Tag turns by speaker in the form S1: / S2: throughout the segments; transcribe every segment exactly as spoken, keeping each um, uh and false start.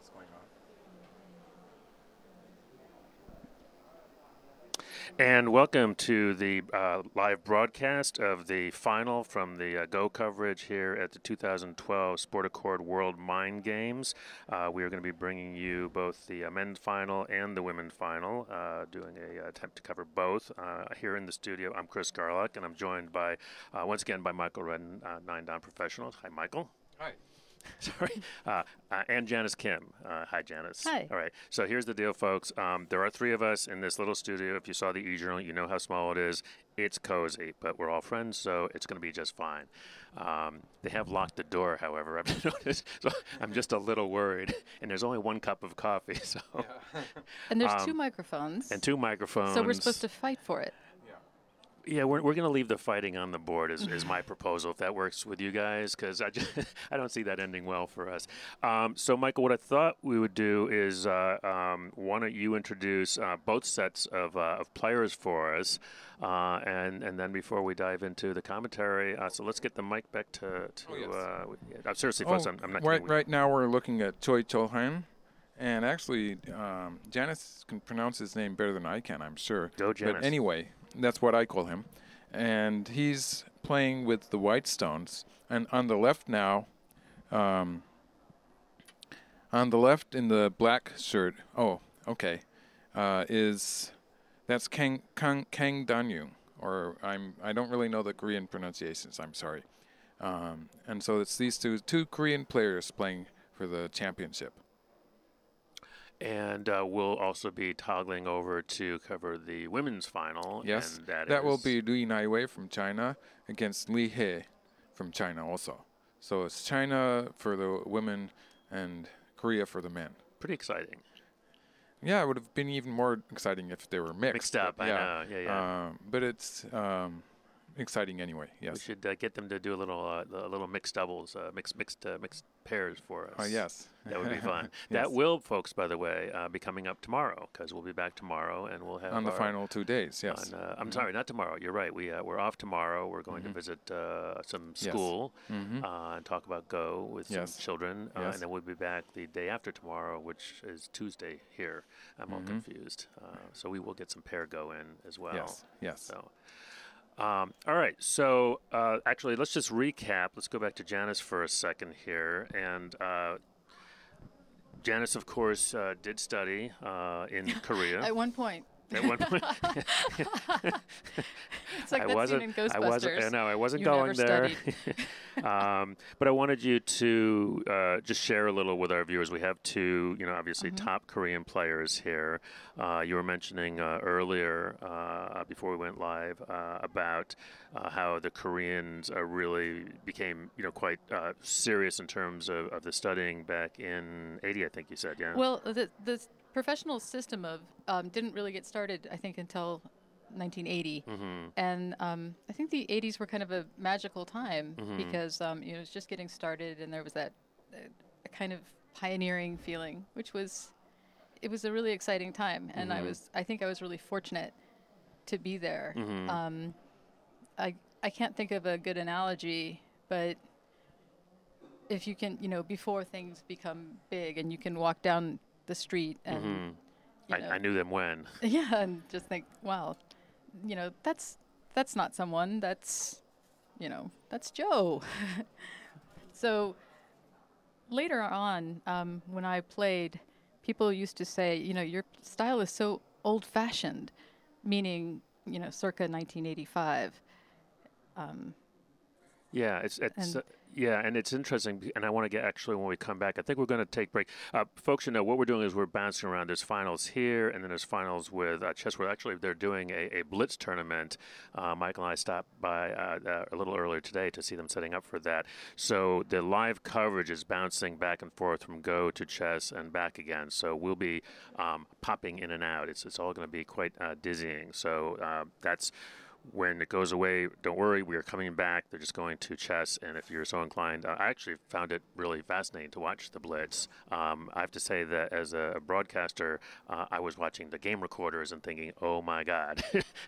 S1: what's going on.
S2: And welcome to the uh, live broadcast of the final from the uh, Go coverage here at the two thousand twelve Sport Accord World Mind Games. Uh, we are going to be bringing you both the uh, men's final and the women's final, uh, doing a uh, attempt to cover both. Uh, here in the studio, I'm Chris Garlock, and I'm joined by, uh, once again, by Michael Redden, uh, Nine Down Professionals. Hi, Michael.
S1: Hi.
S2: Sorry, uh, uh, and Janice Kim. Uh, hi, Janice.
S3: Hi.
S2: All right, so here's the deal, folks. Um, there are three of us in this little studio. If you saw the e-journal, you know how small it is. It's cozy, but we're all friends, so it's going to be just fine. Um, they have locked the door, however, I've noticed, so I'm just a little worried. And there's only one cup of coffee, so.
S1: Yeah.
S3: And there's
S2: Um,
S3: two microphones.
S2: And two microphones.
S3: So we're supposed to fight for it.
S2: Yeah, we're, we're going to leave the fighting on the board is, is my proposal, if that works with you guys, because I, just I don't see that ending well for us. Um, so, Michael, what I thought we would do is uh, um, why don't you introduce uh, both sets of, uh, of players for us, uh, and, and then before we dive into the commentary, uh, so let's get the mic back to, to
S1: Oh, yes.
S2: uh, yeah, seriously,
S1: Oh,
S2: folks, I'm, I'm not
S1: right,
S2: kidding.
S1: right now we're looking at Choi Chulhan. And actually, um, Janice can pronounce his name better than I can, I'm sure.
S2: Go, Janice.
S1: But anyway, that's what I call him. And he's playing with the Whitestones. And on the left now, um, on the left in the black shirt, oh, okay, uh, is, that's Kang, Kang, Kang Dongyoon. Or I'm, I don't really know the Korean pronunciations, I'm sorry. Um, and so it's these two, two Korean players playing for the championship.
S2: And uh, we'll also be toggling over to cover the women's final.
S1: Yes,
S2: and that,
S1: that will
S2: is
S1: be Li and NAIWEI from China against Li from China also. So it's China for the women and Korea for the men.
S2: pretty exciting.
S1: Yeah, it would have been even more exciting if they were mixed.
S2: Mixed up,
S1: but
S2: I
S1: yeah,
S2: know, yeah, yeah.
S1: Um, but it's um, exciting anyway. Yes.
S2: We should uh, get them to do a little, uh, a little mixed doubles, uh, mixed, mixed, uh, mixed pairs for us.
S1: Oh yes.
S2: That would be fun.
S1: Yes.
S2: That will, folks, by the way, uh, be coming up tomorrow because we'll be back tomorrow and we'll have
S1: on the
S2: our,
S1: final two days. Yes.
S2: On, uh, I'm sorry, not tomorrow. You're right. We uh, we're off tomorrow. We're going
S1: Mm-hmm.
S2: to visit uh, some
S1: Yes.
S2: school
S1: Mm-hmm.
S2: uh, and talk about Go with
S1: Yes.
S2: some children, uh,
S1: Yes.
S2: and then we'll be back the day after tomorrow, which is Tuesday here. I'm all
S1: Mhm.
S2: confused. Uh, so we will get some pair Go in as well.
S1: Yes. Yes.
S2: So. Um, all right, so uh, actually, let's just recap. Let's go back to Janice for a second here. And uh, Janice, of course, uh, did study uh, in Korea.
S3: At one point.
S2: At one point.
S3: It's like
S2: I
S3: that
S2: wasn't,
S3: scene in Ghostbusters.
S2: I wasn't, I know, I wasn't
S3: You
S2: going
S3: never
S2: there. um, but I wanted you to uh, just share a little with our viewers. We have two, you know, obviously
S3: Mm-hmm.
S2: top Korean players here. Uh, you were mentioning uh, earlier, uh, before we went live, uh, about uh, how the Koreans uh, really became, you know, quite uh, serious in terms of, of the studying back in eighty, I think you said, yeah?
S3: Well, the the professional system of um, didn't really get started, I think, until nineteen eighty.
S2: Mm-hmm.
S3: And um, I think the eighties were kind of a magical time
S2: Mhm.
S3: because um, you know, it was just getting started, and there was that uh, kind of pioneering feeling, which was it was a really exciting time. And I
S2: Mhm.
S3: was I think I was really fortunate to be there.
S2: Mhm.
S3: Um, I I can't think of a good analogy, but if you can, you know, before things become big and you can walk down the street and
S2: Mhm.
S3: you
S2: I,
S3: know,
S2: I knew them when.
S3: yeah, and just think, wow, you know, that's that's not someone. That's, you know, that's Joe. So later on, um, when I played, people used to say, you know, your style is so old-fashioned, meaning, you know, circa nineteen eighty-five. Um,
S2: Yeah, it's it's
S3: And-
S2: uh, yeah, and it's interesting, be- and I want to get actually when we come back. I think we're going to take break. Uh, folks, you know what we're doing is we're bouncing around. There's finals here, and then there's finals with uh, chess. Where actually they're doing a, a blitz tournament. Uh, Michael and I stopped by uh, uh, a little earlier today to see them setting up for that. So the live coverage is bouncing back and forth from Go to chess and back again. So we'll be um, popping in and out. It's it's all going to be quite uh, dizzying. So uh, that's when it goes away, don't worry, we are coming back. They're just going to chess, and if you're so inclined, uh, I actually found it really fascinating to watch the Blitz. Um, I have to say that as a broadcaster, uh, I was watching the game recorders and thinking, oh my God,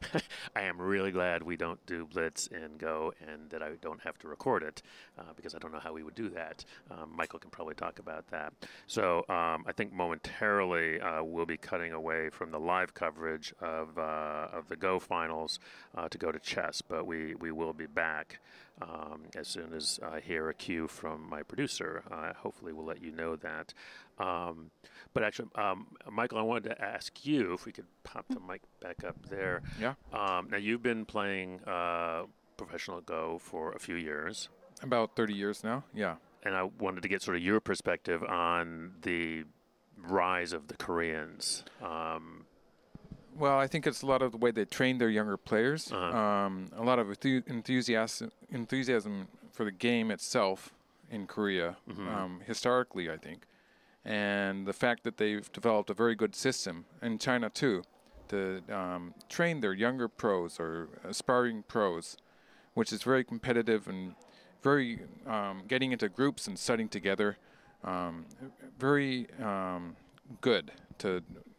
S2: I am really glad we don't do Blitz in Go and that I don't have to record it, uh, because I don't know how we would do that. Um, Michael can probably talk about that. So um, I think momentarily uh, we'll be cutting away from the live coverage of, uh, of the Go finals uh, to go to chess, but we, we will be back um, as soon as I hear a cue from my producer. Uh, hopefully we'll let you know that. Um, but actually, um, Michael, I wanted to ask you if we could pop the mic back up there.
S1: Yeah.
S2: Um, now, you've been playing uh, professional Go for a few years.
S1: About thirty years now, yeah.
S2: And I wanted to get sort of your perspective on the rise of the Koreans. Um,
S1: Well, I think it's a lot of the way they train their younger players.
S2: Uh-huh.
S1: Um, a lot of enthu- enthusiasm, enthusiasm for the game itself in Korea,
S2: Mhm.
S1: um, historically, I think. And the fact that they've developed a very good system, in China too, to um, train their younger pros or aspiring pros, which is very competitive and very um, getting into groups and studying together, um, very um, good to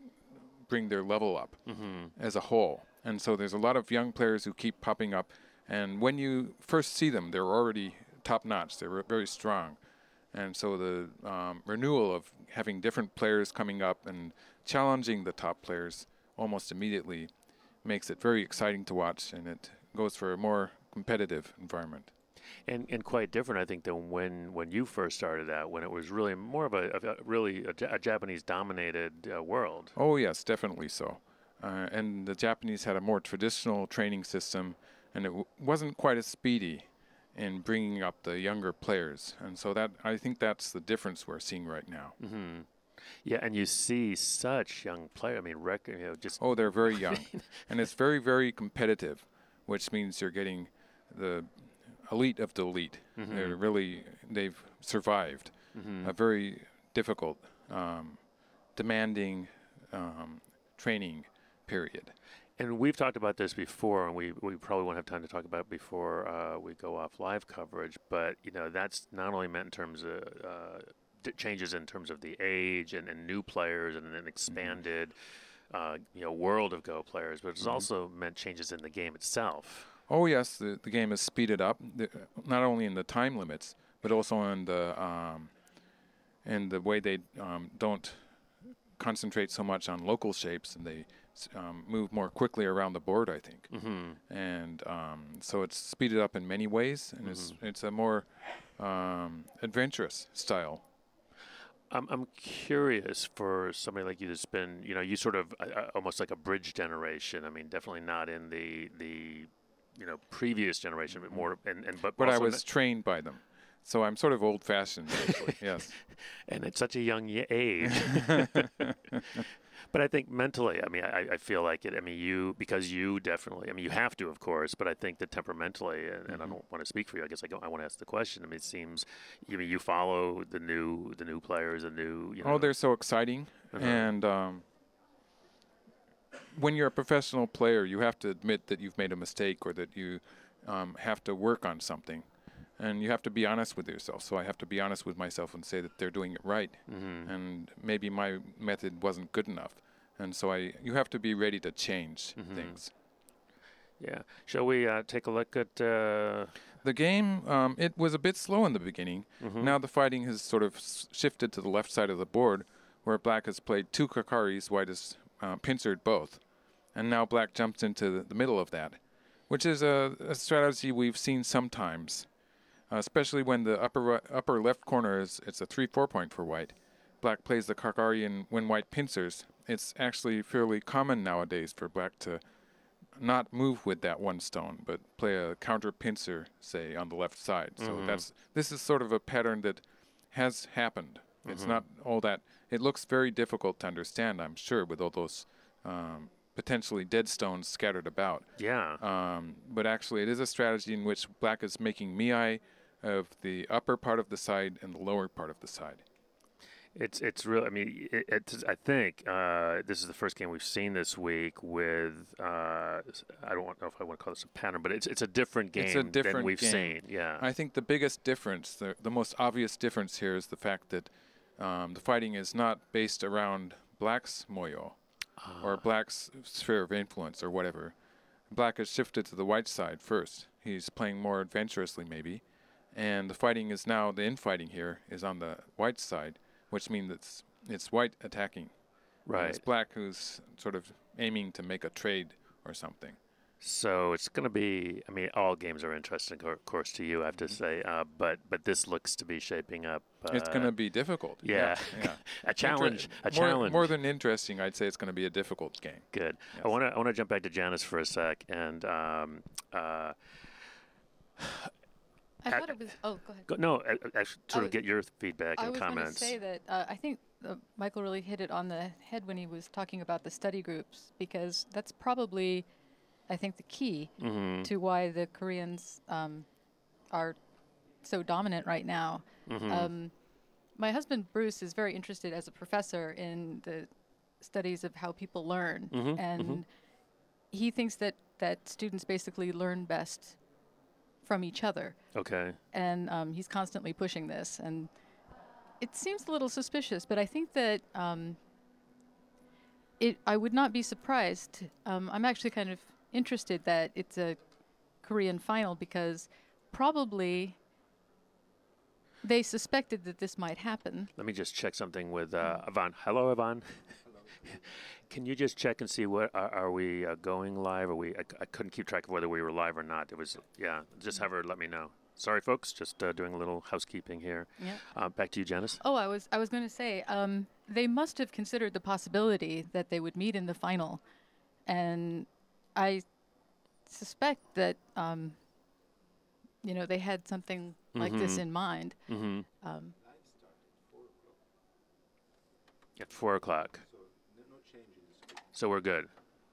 S1: bring their level up
S2: Mhm.
S1: as a whole. And so there's a lot of young players who keep popping up. And when you first see them, they're already top notch. They're very strong. And so the um, renewal of having different players coming up and challenging the top players almost immediately makes it very exciting to watch. And it goes for a more competitive environment.
S2: And, and quite different, I think, than when, when you first started out, when it was really more of a, of a really a, Ja- a Japanese-dominated uh, world.
S1: Oh, yes, definitely so. Uh, and the Japanese had a more traditional training system, and it w- wasn't quite as speedy in bringing up the younger players. And so that I think that's the difference we're seeing right now.
S2: Mm-hmm. Yeah, and you see such young players. I mean, rec- you know, just
S1: Oh, they're very young. And it's very, very competitive, which means you're getting the elite of the elite.
S2: Mhm.
S1: They're really, they've survived
S2: Mhm.
S1: a very difficult, um, demanding um, training period.
S2: And we've talked about this before, and we, we probably won't have time to talk about it before uh, we go off live coverage. But you know, that's not only meant in terms of uh, d- changes in terms of the age and, and new players and an expanded, uh, you know, world of Go players, but it's
S1: Mhm.
S2: also meant changes in the game itself.
S1: Oh yes, the, the game is speeded up, the, not only in the time limits, but also in the um, in the way they um, don't concentrate so much on local shapes, and they s- um, move more quickly around the board, I think.
S2: Mm-hmm.
S1: And um, so it's speeded up in many ways, and it's it's a more um, adventurous style.
S2: I'm I'm curious for somebody like you that's been, you know, you sort of uh, uh, almost like a bridge generation. I mean, definitely not in the the you know previous generation, but more and and but
S1: But I
S2: also
S1: was trained by them, so I'm sort of old-fashioned, actually. Yes.
S2: and at such a young ye- age. But I think mentally, I mean, I, I feel like it. I mean, you because you definitely. I mean, you have to, of course. But I think that temperamentally, and, and I
S1: Mhm.
S2: don't want to speak for you. I guess I, go, I want to ask the question. I mean, it seems. I mean, you follow the new the new players, the new. You know,
S1: Oh, they're so exciting,
S2: Uh-huh.
S1: and um, when you're a professional player, you have to admit that you've made a mistake or that you um, have to work on something, and you have to be honest with yourself. So I have to be honest with myself and say that they're doing it right,
S2: Mhm.
S1: and maybe my method wasn't good enough, and so I you have to be ready to change
S2: Mhm.
S1: things.
S2: Yeah. Shall we uh, take a look at? Uh,
S1: The game, um, it was a bit slow in the beginning.
S2: mhm.
S1: Now the fighting has sort of s- shifted to the left side of the board, where black has played two kakaris, white has uh, pincered both. And now black jumps into the, the middle of that, which is a, a strategy we've seen sometimes, uh, especially when the upper ri- upper left corner is it's a three four point for white. Black plays the kakari, and when white pincers, it's actually fairly common nowadays for black to not move with that one stone, but play a counter pincer, say, on the left side. So
S2: Mhm.
S1: that's this is sort of a pattern that has happened. It's
S2: Mhm.
S1: not all that. It looks very difficult to understand, I'm sure, with all those um, potentially dead stones scattered about.
S2: Yeah.
S1: Um, but actually, it is a strategy in which black is making miai of the upper part of the side and the lower part of the side.
S2: It's it's real. I mean, it, it's. I think uh, this is the first game we've seen this week with. Uh, I don't want, know if I want to call this a pattern, but it's it's a different game
S1: it's a different
S2: than we've
S1: game.
S2: seen. Yeah.
S1: I think the biggest difference, the the most obvious difference here, is the fact that um, the fighting is not based around Black's moyo
S2: Ah.
S1: or Black's sphere of influence or whatever. Black has shifted to the white side first. He's playing more adventurously, maybe, and the fighting is now the infighting here is on the white side, which means it's it's white attacking.
S2: Right.
S1: It's Black who's sort of aiming to make a trade or something.
S2: So it's going to be. I mean, all games are interesting, of course, to you, I have to say. Uh, but but this looks to be shaping up. Uh,
S1: It's going to be difficult.
S2: Yeah.
S1: yeah.
S2: a challenge.
S1: Inter-
S2: a
S1: more,
S2: challenge.
S1: More than interesting, I'd say it's going to be a difficult game.
S2: Good.
S1: Yes.
S2: I want to I want to jump back to Janice for a sec and. Um, uh,
S3: I
S2: At-
S3: thought it was. Oh, go ahead.
S2: Go, no, I, I should sort
S3: I
S2: of get your feedback
S3: I
S2: and
S3: was going to
S2: comments.
S3: say that uh, I think uh, Michael really hit it on the head when he was talking about the study groups, because that's probably, I think, the key
S2: Mm-hmm.
S3: to why the Koreans um, are so dominant right now.
S2: Mm-hmm.
S3: Um, my husband Bruce is very interested as a professor in the studies of how people learn,
S2: Mhm,
S3: and
S2: mhm.
S3: he thinks that that students basically learn best from each other,
S2: Okay.
S3: and um, he's constantly pushing this, and it seems a little suspicious, but I think that um, it. I would not be surprised. Um, I'm actually kind of interested that it's a Korean final, because probably they suspected that this might happen.
S2: Let me just check something with uh, Ivan. Hello, Ivan. Can you just check and see what are, are we uh, going live? Are we? I, I couldn't keep track of whether we were live or not. It was yeah. Just have her let me know. Sorry, folks. Just uh, doing a little housekeeping here.
S3: Yeah.
S2: Uh, back to you, Janice.
S3: Oh, I was I was going to say um, they must have considered the possibility that they would meet in the final, and I suspect that um, you know they had something like this
S2: Mhm.
S3: in mind.
S2: Mm-hmm.
S3: Um,
S2: At four o'clock. So we're good.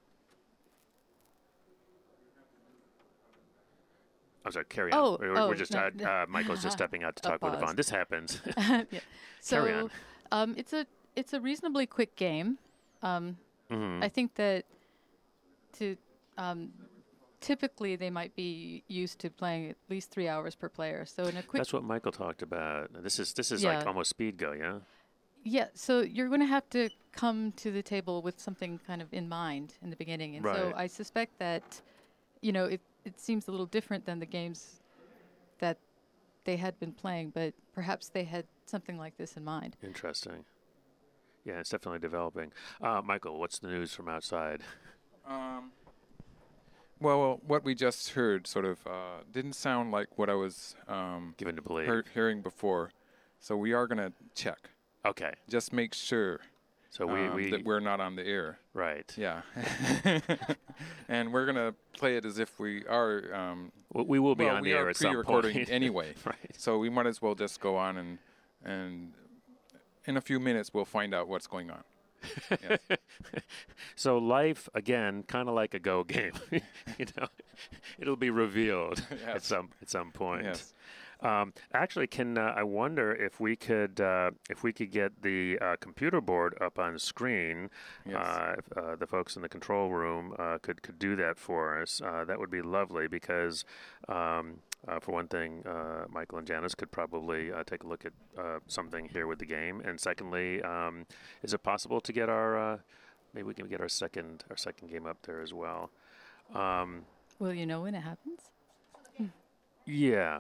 S2: I'm sorry. Carry on.
S3: Oh,
S2: we're,
S3: oh,
S2: we're just
S3: no,
S2: uh,
S3: no.
S2: uh, Michael's just stepping out to
S3: A
S2: talk with
S3: pause.
S2: Ivan. This happens.
S3: yeah.
S2: Carry
S3: So um, it's a it's a reasonably quick game. Um,
S2: mm-hmm.
S3: I think that to um, typically they might be used to playing at least three hours per player. So in a quick
S2: That's what Michael talked about. This is this is
S3: Yeah.
S2: like almost speed go, yeah.
S3: yeah, so you're going to have to come to the table with something kind of in mind in the beginning, and so
S2: Right.
S3: I suspect that you know it it seems a little different than the games that they had been playing, but perhaps they had something like this in mind.
S2: Interesting. Yeah, it's definitely developing. Uh, Michael, what's the news from outside?
S1: Um, well, what we just heard sort of uh, didn't sound like what I was um,
S2: Given to believe.
S1: hear- hearing before. So we are going to check.
S2: Okay.
S1: Just make sure
S2: So we,
S1: um,
S2: we
S1: that we're not on the air.
S2: right.
S1: Yeah. And we're going to play it as if we are. Um,
S2: W- We will be
S1: well,
S2: on
S1: we
S2: the
S1: are
S2: air at some
S1: pre-recording
S2: point.
S1: anyway.
S2: Right.
S1: So we might as well just go on and and in a few minutes we'll find out what's going on. Yes.
S2: So life again, kind of like a Go game. You know, it'll be revealed at
S1: Yes.
S2: some at some point.
S1: Yes.
S2: Um, actually, can uh, I wonder if we could uh, if we could get the uh, computer board up on screen?
S1: Yes.
S2: Uh, if, uh, the folks in the control room uh, could could do that for us. Uh, that would be lovely because, um, uh, for one thing, uh, Michael and Janice could probably uh, take a look at uh, something here with the game. And secondly, um, is it possible to get our uh, maybe we can get our second our second game up there as well? Um,
S3: Will you know when it happens?
S2: Yeah.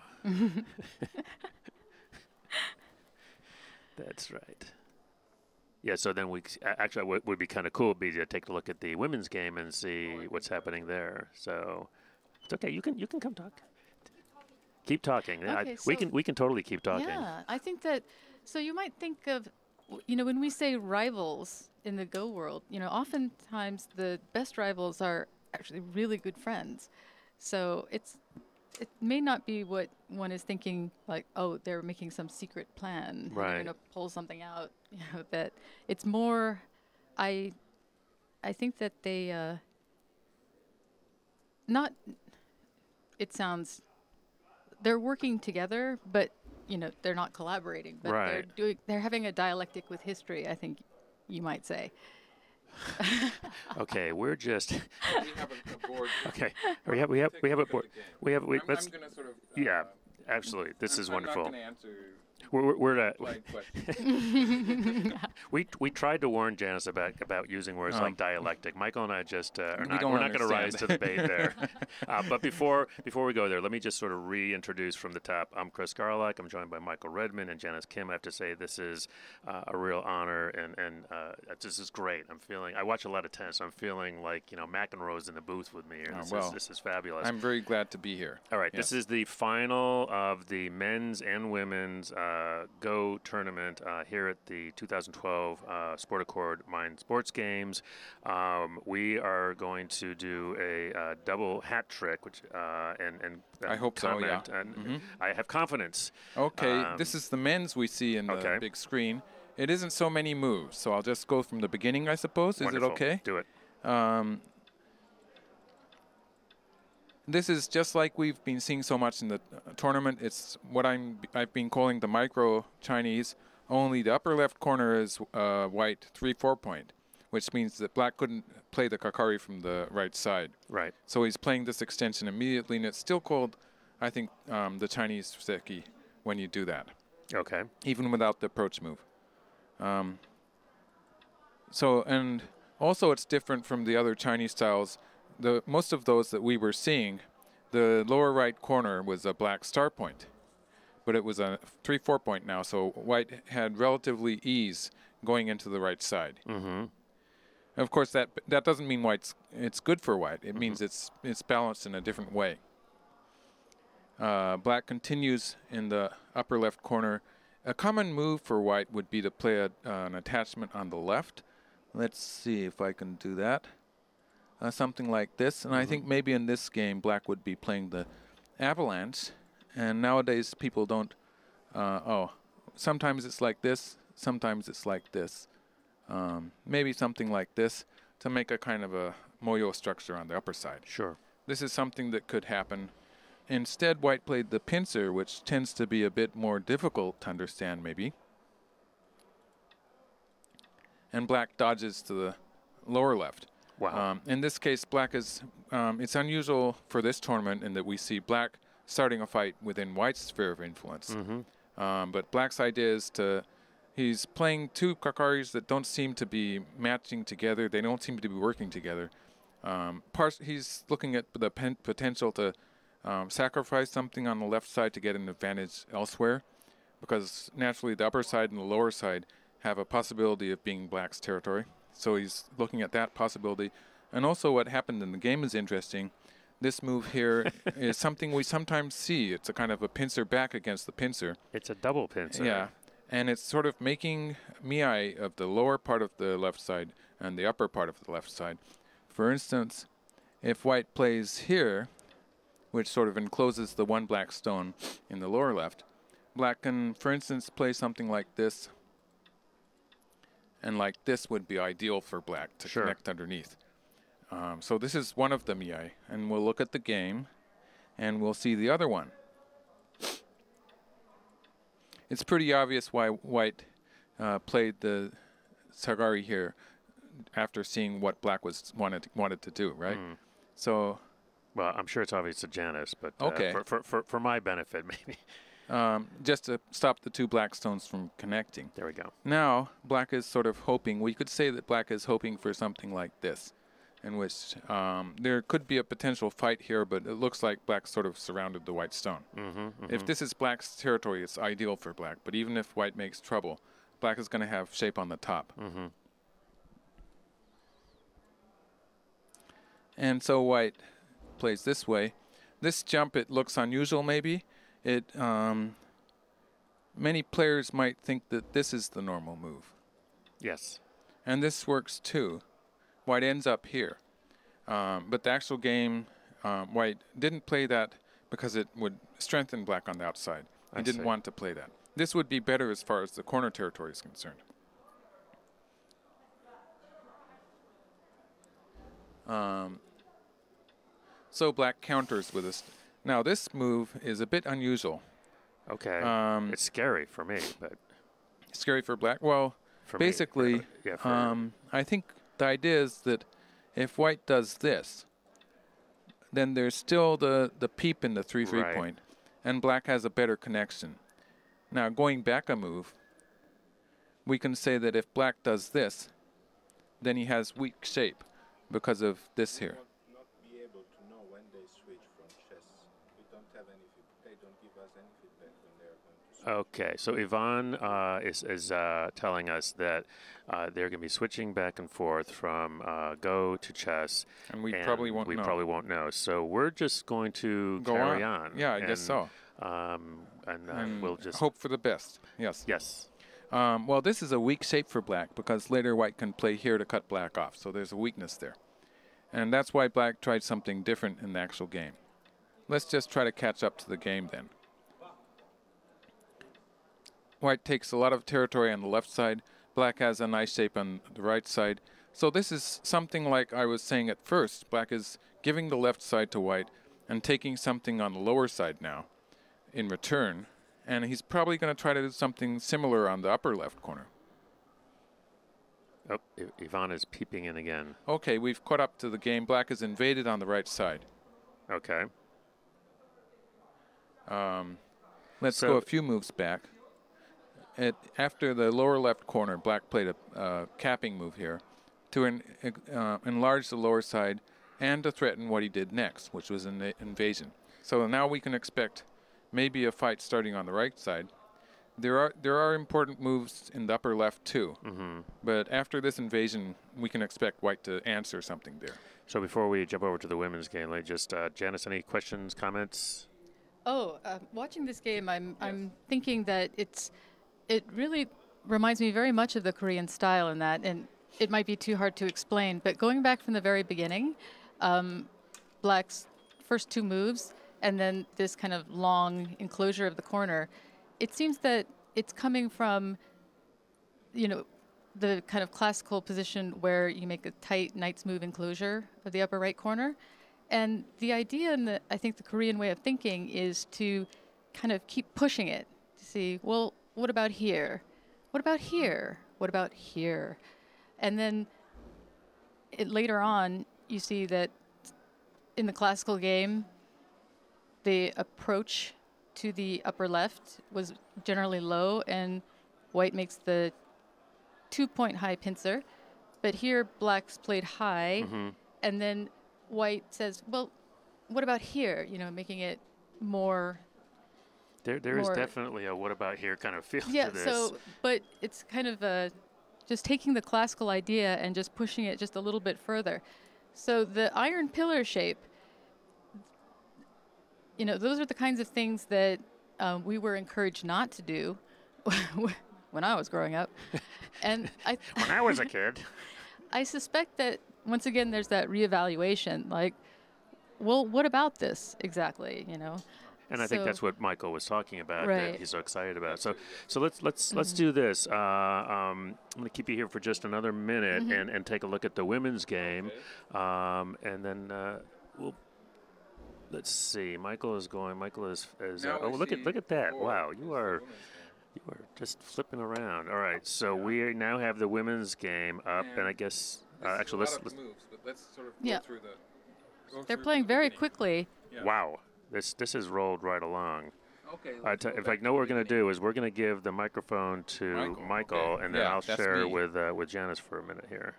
S2: That's right. Yeah, so then we c- a- actually what would be kind of cool would be to take a look at the women's game and see what's happening there. So it's okay. You can you can come talk. Keep talking. I-
S3: Okay,
S2: we
S3: so-
S2: can we can totally keep talking.
S3: Yeah, I think that. So you might think of, w- you know, when we say rivals in the Go world, you know, oftentimes the best rivals are actually really good friends. So it's it may not be what one is thinking, like, oh, they're making some secret plan, and
S2: Right.
S3: they're going to pull something out. You know, that it's more. I, I think that they. Uh, not. It sounds. They're working together, but you know, they're not collaborating, but
S2: Right.
S3: they're doing, they're having a dialectic with history, I think you might say.
S2: Okay, we're just
S1: We have a, a board.
S2: okay. We have we have
S1: Take
S2: we
S1: a
S2: have a
S1: look at
S2: board.
S1: the game.
S2: We have we
S1: I'm,
S2: let's
S1: I'm gonna sort of.
S2: yeah,
S1: Uh,
S2: absolutely. This
S1: I'm,
S2: is
S1: I'm
S2: wonderful.
S1: not gonna answer
S2: We're we're, we're at,
S1: polite questions.
S2: we we tried to warn Janice about about using words
S1: Um,
S2: like dialectic. Michael and I just uh, are
S1: we
S2: not
S1: don't
S2: we're not going to rise
S1: understand.
S2: to the bait there. uh, but before before we go there, let me just sort of reintroduce from the top. I'm Chris Garlock. I'm joined by Michael Redmond and Janice Kim. I have to say this is uh, a real honor, and and uh, this is great. I'm feeling. I watch a lot of tennis. So I'm feeling like you know McEnroe's in the booth with me here.
S1: Oh,
S2: This,
S1: well,
S2: is, this is fabulous.
S1: I'm very glad to be here.
S2: All right, this
S1: Yes.
S2: is the final of the men's and women's uh, Go tournament uh, here at the two thousand twelve uh, Sport Accord Mind Sports Games. Um, we are going to do a uh, double hat trick, which uh, and and
S1: I hope so, yeah.
S2: comment, and
S1: Mhm.
S2: I have confidence.
S1: Okay,
S2: Um,
S1: this is the men's we see in the
S2: okay.
S1: big screen. It isn't so many moves, so I'll just go from the beginning, I suppose. Is
S2: Wonderful.
S1: it okay?
S2: Do it.
S1: Um, this is just like we've been seeing so much in the uh, tournament. It's what I'm I've been calling the micro Chinese. Only the upper left corner is uh, white three four point, which means that black couldn't play the Kakari from the right side.
S2: Right.
S1: So he's playing this extension immediately, and it's still called, I think, um, the Chinese Seki when you do that,
S2: Okay.
S1: even without the approach move. Um, so, and also it's different from the other Chinese styles. The most of those that we were seeing, the lower right corner was a black star point, but it was a three four point now, so white had relatively ease going into the right side.
S2: Mm-hmm.
S1: Of course, that that doesn't mean white's it's good for white. It means it's it's balanced in a different way. Uh, black continues in the upper left corner. A common move for white would be to play a, uh, an attachment on the left. Let's see if I can do that. Uh, something like this. And I think maybe in this game, black would be playing the avalanche. And nowadays, people don't. Uh, oh, sometimes it's like this. Sometimes it's like this. Um, maybe something like this to make a kind of a moyo structure on the upper side.
S2: Sure.
S1: This is something that could happen. Instead, white played the pincer, which tends to be a bit more difficult to understand, maybe. And black dodges to the lower left.
S2: Wow.
S1: Um, in this case, black is, um, it's unusual for this tournament in that we see black starting a fight within white's sphere of influence.
S2: Mm-hmm.
S1: Um, but black's idea is to, he's playing two Kakaris that don't seem to be matching together. They don't seem to be working together. Um, par- he's looking at the pen- potential to um, sacrifice something on the left side to get an advantage elsewhere, because naturally the upper side and the lower side have a possibility of being black's territory. So he's looking at that possibility. And also what happened in the game is interesting. This move here is something we sometimes see. It's a kind of a pincer back against the pincer.
S2: It's a double pincer.
S1: Yeah. And it's sort of making miai of the lower part of the left side and the upper part of the left side. For instance, if white plays here, which sort of encloses the one black stone in the lower left, black can, for instance, play something like this. And like this would be ideal for black to
S2: Sure.
S1: connect underneath. Um, so this is one of the miai. And we'll look at the game, and we'll see the other one. It's pretty obvious why white uh, played the Sagari here after seeing what black was wanted wanted to do, right?
S2: Mm.
S1: So,
S2: Well, I'm sure it's obvious to Janice, but uh,
S1: Okay.
S2: for, for, for, for my benefit, maybe.
S1: um, just to stop the two black stones from connecting.
S2: There we go.
S1: Now, black is sort of hoping, we could say that black is hoping for something like this, in which um, there could be a potential fight here, but it looks like black sort of surrounded the white stone.
S2: Mm-hmm, mm-hmm.
S1: If this is black's territory, it's ideal for black, but even if white makes trouble, black is going to have shape on the top.
S2: Mm-hmm.
S1: And so white plays this way. This jump, it looks unusual maybe. It um, many players might think that this is the normal move.
S2: Yes.
S1: And this works too. White ends up here. Um, but the actual game, um, white didn't play that because it would strengthen black on the outside. He
S2: I
S1: didn't
S2: see.
S1: want to play that. This would be better as far as the corner territory is concerned. Um, so black counters with this. Now this move is a bit unusual.
S2: Okay.
S1: Um,
S2: it's scary for me, but
S1: scary for black. Well,
S2: for
S1: basically,
S2: me, yeah, for
S1: um, I think the idea is that if white does this, then there's still the, the peep in the three three
S2: Right.
S1: point, and black has a better connection. Now, going back a move, we can say that if black does this, then he has weak shape because of this here.
S4: Not be able to know when they switch from chess. We don't have any feedback. They don't give us any feedback when they are going to switch.
S2: Okay, so Yvonne uh, is, is uh, telling us that uh, they're going to be switching back and forth from uh, Go to chess.
S1: And we
S2: and
S1: probably won't
S2: we
S1: know.
S2: probably won't know. So we're just going to
S1: Go
S2: carry
S1: on.
S2: on.
S1: Yeah, I
S2: and,
S1: guess so.
S2: Um, and, uh,
S1: And
S2: we'll just
S1: hope for the best. Yes.
S2: Yes.
S1: Um, well, this is a weak shape for black because later white can play here to cut black off. So there's a weakness there. And that's why black tried something different in the actual game. Let's just try to catch up to the game then. White takes a lot of territory on the left side. Black has a nice shape on the right side. So this is something like I was saying at first. Black is giving the left side to white and taking something on the lower side now in return. And he's probably going to try to do something similar on the upper left corner.
S2: Oh, I- Yvonne is peeping in again.
S1: Okay, we've caught up to the game. Black is invaded on the right side.
S2: Okay.
S1: Um, let's
S2: So-
S1: go a few moves back. At, after the lower left corner, black played a uh, capping move here to en uh, enlarge the lower side and to threaten what he did next, which was an invasion. So now we can expect maybe a fight starting on the right side. There are there are important moves in the upper left too,
S2: Mm-hmm.
S1: but after this invasion, we can expect white to answer something there.
S2: So before we jump over to the women's game, like just uh, Janice, any questions, comments?
S3: Oh, uh, watching this game, I'm I'm thinking that it's it really reminds me very much of the Korean style in that, and it might be too hard to explain. But going back from the very beginning, um, black's first two moves, and then this kind of long enclosure of the corner, it seems that it's coming from, you know, the kind of classical position where you make a tight knight's move enclosure of the upper right corner. And the idea in the, I think the Korean way of thinking is to kind of keep pushing it to see, well, what about here? What about here? What about here? And then it, later on, you see that in the classical game, the approach to the upper left was generally low, and white makes the two-point high pincer. But here, black's played high,
S2: Mm-hmm.
S3: and then white says, well, what about here? You know, making it more.
S2: There, there is
S3: More-
S2: definitely a what about here kind of feel
S3: Yeah,
S2: to this.
S3: so, but it's kind of uh, just taking the classical idea and just pushing it just a little bit further. So the iron pillar shape, you know, those are the kinds of things that um, we were encouraged not to do when I was growing up. And I,
S2: when I was a kid.
S3: I suspect that, once again, there's that reevaluation, like, well, what about this exactly, you know?
S2: And I think
S3: So-
S2: that's what Michael was talking about. That
S3: Right.
S2: he's so excited about. So, so let's let's let's do this. Uh, um, I'm going to keep you here for just another minute
S3: Mm-hmm.
S2: and, and take a look at the women's game, um, and then uh, we'll. Let's see. Michael is going. Michael is. is uh,
S1: Now
S2: oh,
S1: we
S2: look at
S1: see
S2: look at that!
S1: four
S2: Wow,
S1: is
S2: you
S1: the
S2: are
S1: women's game.
S2: you are just flipping around. All right. So we now have the women's game up, and,
S1: And
S2: I guess
S1: This
S2: uh,
S1: is
S2: actually
S1: a
S2: let's.
S1: lot of
S2: let's
S1: moves, but let's sort of
S3: Yeah.
S1: go through the. go
S3: They're
S1: through
S3: playing
S1: from the
S3: very
S1: beginning.
S3: quickly.
S1: Yeah.
S2: Wow. This this has rolled right along.
S1: Okay.
S2: I
S1: let's
S2: t-
S1: go
S2: in
S1: back
S2: fact, know
S1: to
S2: what
S1: the
S2: we're going to
S1: beginning.
S2: do is we're going to give the microphone to
S1: Michael,
S2: Michael,
S1: okay.
S2: and then
S1: Yeah,
S2: I'll
S1: that's
S2: share
S1: me.
S2: with uh, with Janice for a minute here.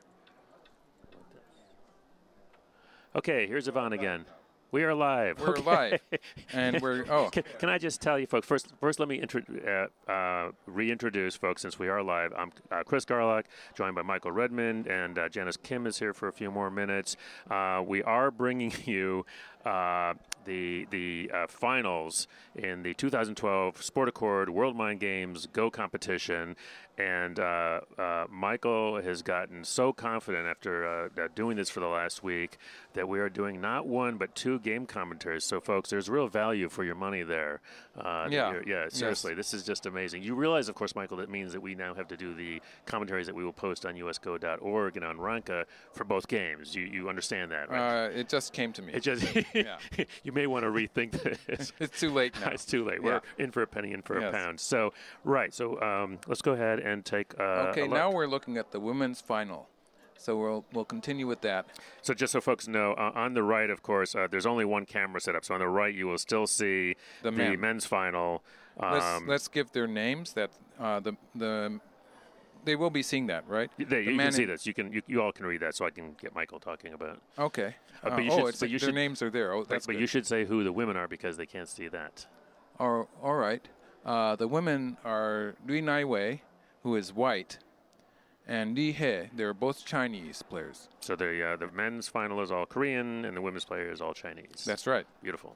S2: Okay, here's Yvonne again. We are live.
S1: We're
S2: okay.
S1: live, and we're oh.
S2: Can, can I just tell you, folks? First, first, let me intro, uh, uh, reintroduce, folks, since we are live. I'm uh, Chris Garlock, joined by Michael Redmond, and uh, Janice Kim is here for a few more minutes. Uh, we are bringing you uh, the the uh, finals in the two thousand twelve Sport Accord World Mind Games Go competition, and uh, uh, Michael has gotten so confident after uh, uh, doing this for the last week that we are doing not one but two game commentaries. So, folks, there's real value for your money there. Uh, that
S1: Yeah.
S2: you're- yeah.
S1: Yes.
S2: Seriously, this is just amazing. You realize, of course, Michael, that means that we now have to do the commentaries that we will post on U S go dot org and on Ranka for both games. You you understand that, right?
S1: Uh, it just came to me.
S2: It just
S1: Yeah.
S2: You may want to rethink this.
S1: It's too late now.
S2: It's too late.
S1: Yeah.
S2: We're in for a penny, in for
S1: Yes.
S2: a pound. So, right. So um, let's go ahead and take uh,
S1: Okay,
S2: a look.
S1: now we're looking at the women's final. So we'll we'll continue with that.
S2: So just so folks know, uh, on the right, of course, uh, there's only one camera set up. So on the right, you will still see
S1: The
S2: the,
S1: men.
S2: men's final. Um,
S1: Let's let's give their names. That uh, the the they will be seeing that, right?
S2: There,
S1: The
S2: you
S1: man
S2: can see
S1: in-
S2: this. You can you, you all can read that, so I can get Michael talking about it.
S1: Okay.
S2: Uh, but
S1: Uh,
S2: you
S1: oh,
S2: should-
S1: it's
S2: but you
S1: their
S2: should-
S1: names are there. Oh,
S2: But,
S1: that's
S2: but
S1: good.
S2: you should say who the women are because they can't see that.
S1: All, all right. Uh, the women are Li and NAIWEI, who is white, and Li He. They're both Chinese players.
S2: So the uh, the men's final is all Korean, and the women's player is all Chinese.
S1: That's right.
S2: Beautiful.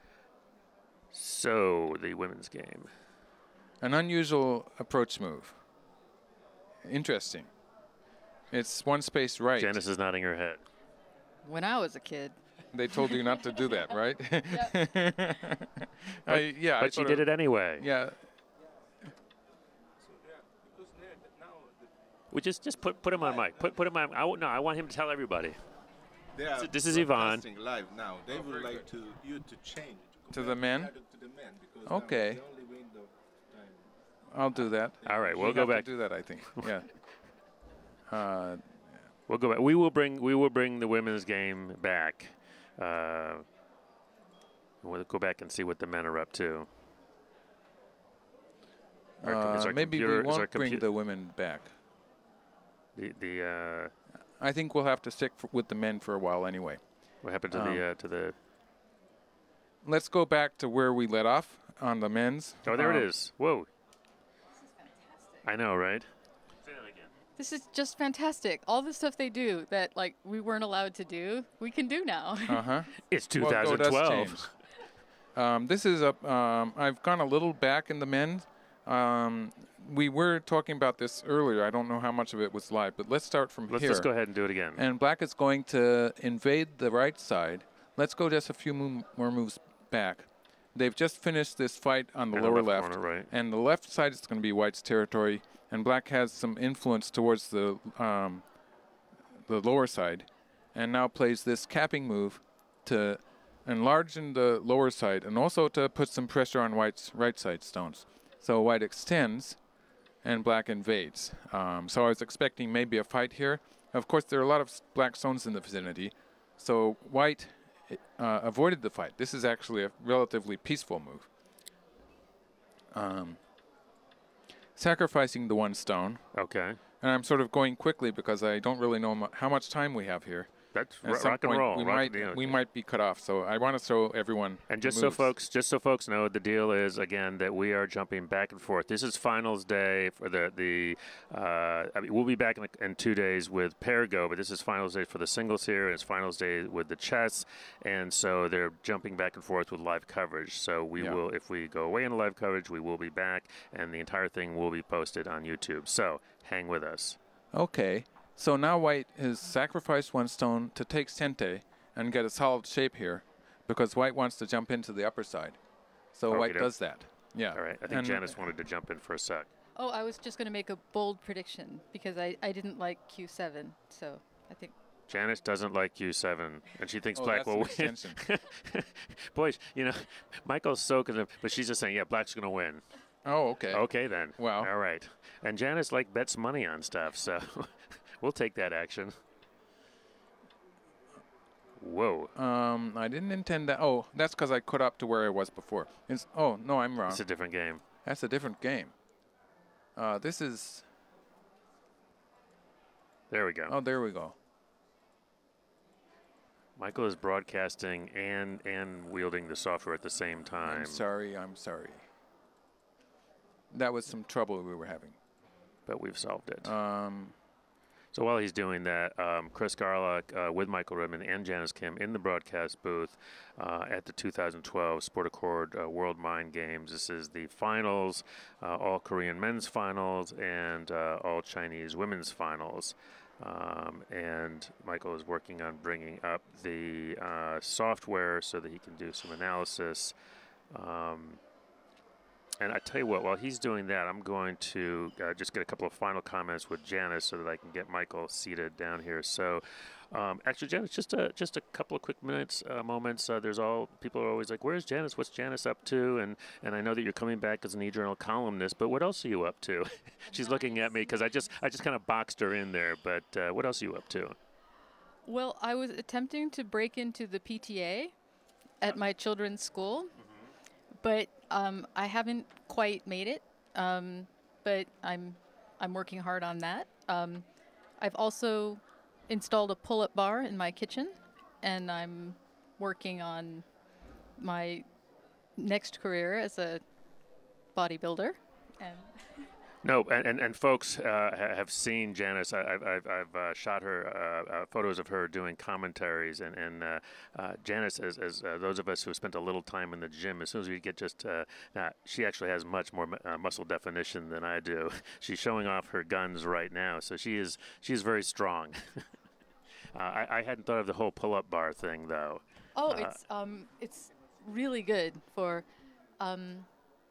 S2: So the women's game.
S1: An unusual approach move. Interesting. It's one space right.
S2: Janice is nodding her head.
S3: When I was a kid.
S1: They told you not to do that, right? I, yeah, I
S2: But she
S1: sort
S2: did
S1: of-
S2: it anyway.
S1: Yeah.
S4: So yeah, because they're now the,
S2: We just just put put him on mic. Put put him on. I, w- no, I want him to tell everybody.
S4: they are
S2: this is Yvonne.
S4: broadcasting live now. They would like to you to change
S1: To the men?
S4: compare To the men because
S1: Okay.
S4: now it's the only window of time.
S1: I'll do that.
S2: All right,
S1: We
S2: we'll go
S1: have to
S2: back.
S1: do that, I think. Yeah. Uh,
S2: We'll go back. We will bring we will bring the women's game back. Uh, we'll go back and see what the men are up to. Our com- is
S1: uh,
S2: our
S1: maybe we
S2: computer- is our
S1: won't bring
S2: compu-
S1: the women back.
S2: the the uh,
S1: I think we'll have to stick f with the men for a while anyway.
S2: what happened to
S1: Um,
S2: the uh, to the
S1: Let's go back to where we let off on the men's.
S2: oh there
S1: Um,
S2: it is. Whoa. I know, right?
S3: This is just fantastic. All the stuff they do that like we weren't allowed to do, we can do now.
S1: Uh-huh.
S2: It's
S1: Well, oh, that's
S2: twenty twelve.
S1: changed. Um, this is a. Um, I've gone a little back in the men's. Um, we were talking about this earlier. I don't know how much of it was live, but let's start from
S2: Let's
S1: here.
S2: just go ahead and do it again.
S1: And black is going to invade the right side. Let's go just a few mo more moves back. They've just finished this fight on the
S2: In the
S1: lower
S2: left
S1: left,
S2: corner, right.
S1: and the left side is going to be white's territory, and black has some influence towards the um, the lower side, and now plays this capping move to enlarge in the lower side, and also to put some pressure on white's right side stones. So white extends, and black invades. Um, so I was expecting maybe a fight here. Of course, there are a lot of s- black stones in the vicinity, so white uh, avoided the fight. This is actually a relatively peaceful move. Um, sacrificing the one stone,
S2: Okay.
S1: and I'm sort of going quickly because I don't really know mu how much time we have here.
S2: That's
S1: At
S2: ro-
S1: some
S2: rock and
S1: point
S2: roll.
S1: we
S2: rock-
S1: might
S2: you know,
S1: we might be cut off, so I want to show everyone.
S2: And
S1: the
S2: just so
S1: moves.
S2: folks, just so folks know, the deal is again that we are jumping back and forth. This is finals day for the the. Uh, I mean, we'll be back in, in two days with pair go, but this is finals day for the singles here, and it's finals day with the chess, and so they're jumping back and forth with live coverage. So we
S1: Yeah.
S2: will, if we go away in live coverage, we will be back, and the entire thing will be posted on YouTube. So hang with us.
S1: Okay, so now white has sacrificed one stone to take Sente and get a solid shape here, because white wants to jump into the upper side. So white
S2: Okey-doke.
S1: does that. Yeah.
S2: All right, I think
S1: And-
S2: Janice wanted to jump in for a sec.
S3: Oh, I was just going to make a bold prediction because I, I didn't like Q seven. So I think
S2: Janice doesn't like Q seven, and she thinks
S1: Oh,
S2: black
S1: that's
S2: will
S1: an
S2: win.
S1: extension.
S2: Boys, you know, Michael's so concerned, but she's just saying, yeah, black's going to win.
S1: Oh, okay.
S2: Okay, then.
S1: Wow.
S2: All right. And Janice, like, bets money on stuff, so we'll take that action. Whoa.
S1: Um, I didn't intend that. Oh, that's because I cut up to where I was before. It's, oh, no, I'm wrong.
S2: It's a different game.
S1: That's a different game. Uh, this is.
S2: There we go.
S1: Oh, there we go.
S2: Michael is broadcasting and and wielding the software at the same time.
S1: I'm sorry. I'm sorry. That was some trouble we were having.
S2: But we've solved it.
S1: Um,
S2: So while he's doing that, um, Chris Garlock uh, with Michael Ribman and Janice Kim in the broadcast booth uh, at the two thousand twelve Sport Accord uh, World Mind Games. This is the finals, uh, all Korean men's finals and uh, all Chinese women's finals. Um, and Michael is working on bringing up the uh, software so that he can do some analysis. Um, And I tell you what, while he's doing that, I'm going to uh, just get a couple of final comments with Janice so that I can get Michael seated down here. So Um, actually, Janice, just a just a couple of quick minutes, uh, moments. Uh, there's all people are always like, "Where's Janice? What's Janice up to?" And and I know that you're coming back as an e-journal columnist, but what else are you up to? She's looking at me because I just I just kind of boxed her in there. But uh, what else are you up to?
S3: Well, I was attempting to break into the P T A at my children's school, mm-hmm. but um, I haven't quite made it. Um, but I'm I'm working hard on that. Um, I've also installed a pull-up bar in my kitchen, and I'm working on my next career as a bodybuilder. And
S2: no, and, and, and folks uh, have seen Janice. I, I've, I've, I've uh, shot her uh, uh, photos of her doing commentaries, and, and uh, uh, Janice, as, as uh, those of us who spent a little time in the gym, as soon as we get just, uh, uh, she actually has much more uh, muscle definition than I do. She's showing off her guns right now, so she is she is very strong. uh, I, I hadn't thought of the whole pull-up bar thing, though.
S3: Oh,
S2: uh,
S3: it's um, it's really good for. Um,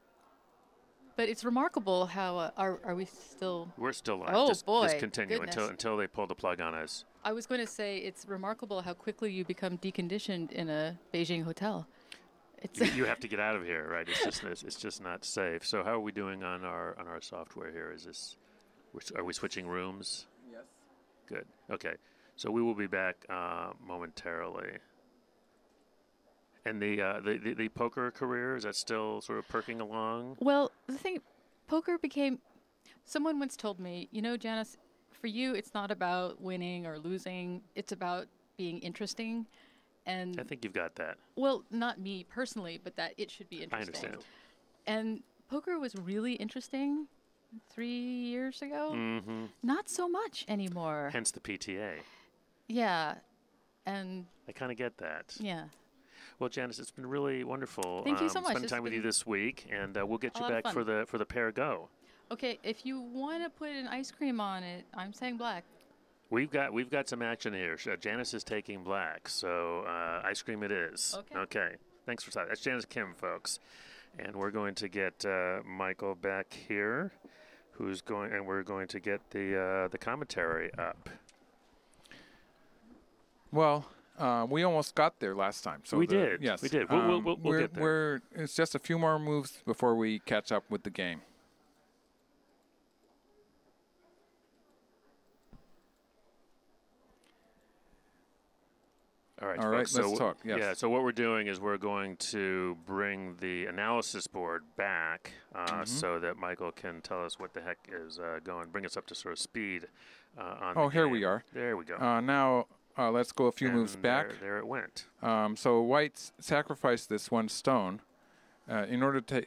S3: But it's remarkable how uh, are are we still?
S2: We're still live.
S3: Oh
S2: just,
S3: boy!
S2: Just continue
S3: Goodness.
S2: until until they pull the plug on us.
S3: I was going to say it's remarkable how quickly you become deconditioned in a Beijing hotel. It's
S2: you, you have to get out of here, right? It's just it's, it's just not safe. So how are we doing on our on our software here? Is this are we switching rooms?
S1: Yes.
S2: Good. Okay. So we will be back uh, momentarily. And the, uh, the, the the poker career, is that still sort of perking along?
S3: Well, the thing, poker became. Someone once told me, you know, Janice, for you, it's not about winning or losing. It's about being interesting, and
S2: I think you've got that.
S3: Well, not me personally, but that it should be interesting.
S2: I understand.
S3: And poker was really interesting three years ago.
S2: Mm-hmm.
S3: Not so much anymore.
S2: Hence the P T A.
S3: Yeah, and
S2: I kind of get that.
S3: Yeah.
S2: Well, Janice, it's been really wonderful.
S3: Thank you so
S2: um,
S3: much.
S2: Spending
S3: It's
S2: time with you this week, and uh, we'll get you back for the for the pair go.
S3: Okay, if you want to put an ice cream on it, I'm saying black.
S2: We've got we've got some action here. Uh, Janice is taking black, so uh, ice cream it is.
S3: Okay.
S2: Okay. Thanks for that. That's Janice Kim, folks, and we're going to get uh, Michael back here, who's going, and we're going to get the uh, the commentary up.
S1: Well. Uh, we almost got there last time. So
S2: we
S1: the,
S2: did.
S1: Yes,
S2: we did.
S1: Um,
S2: we'll, we'll, we'll, we'll
S1: we're,
S2: get there.
S1: We're, it's just a few more moves before we catch up with the game.
S2: All right,
S1: All
S2: folks,
S1: right,
S2: so
S1: let's talk. Yes.
S2: Yeah, so what we're doing is we're going to bring the analysis board back uh, mm-hmm. so that Michael can tell us what the heck is uh, going, bring us up to sort of speed uh, on
S1: Oh,
S2: the
S1: here
S2: game.
S1: we are.
S2: There we go.
S1: Uh, now, uh, let's go a few
S2: and
S1: moves back.
S2: There, there it went.
S1: Um, so White sacrificed this one stone uh, in order to...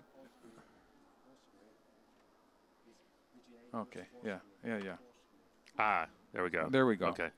S1: Okay, yeah, yeah, yeah.
S2: Ah, there we go.
S1: There we go.
S2: Okay.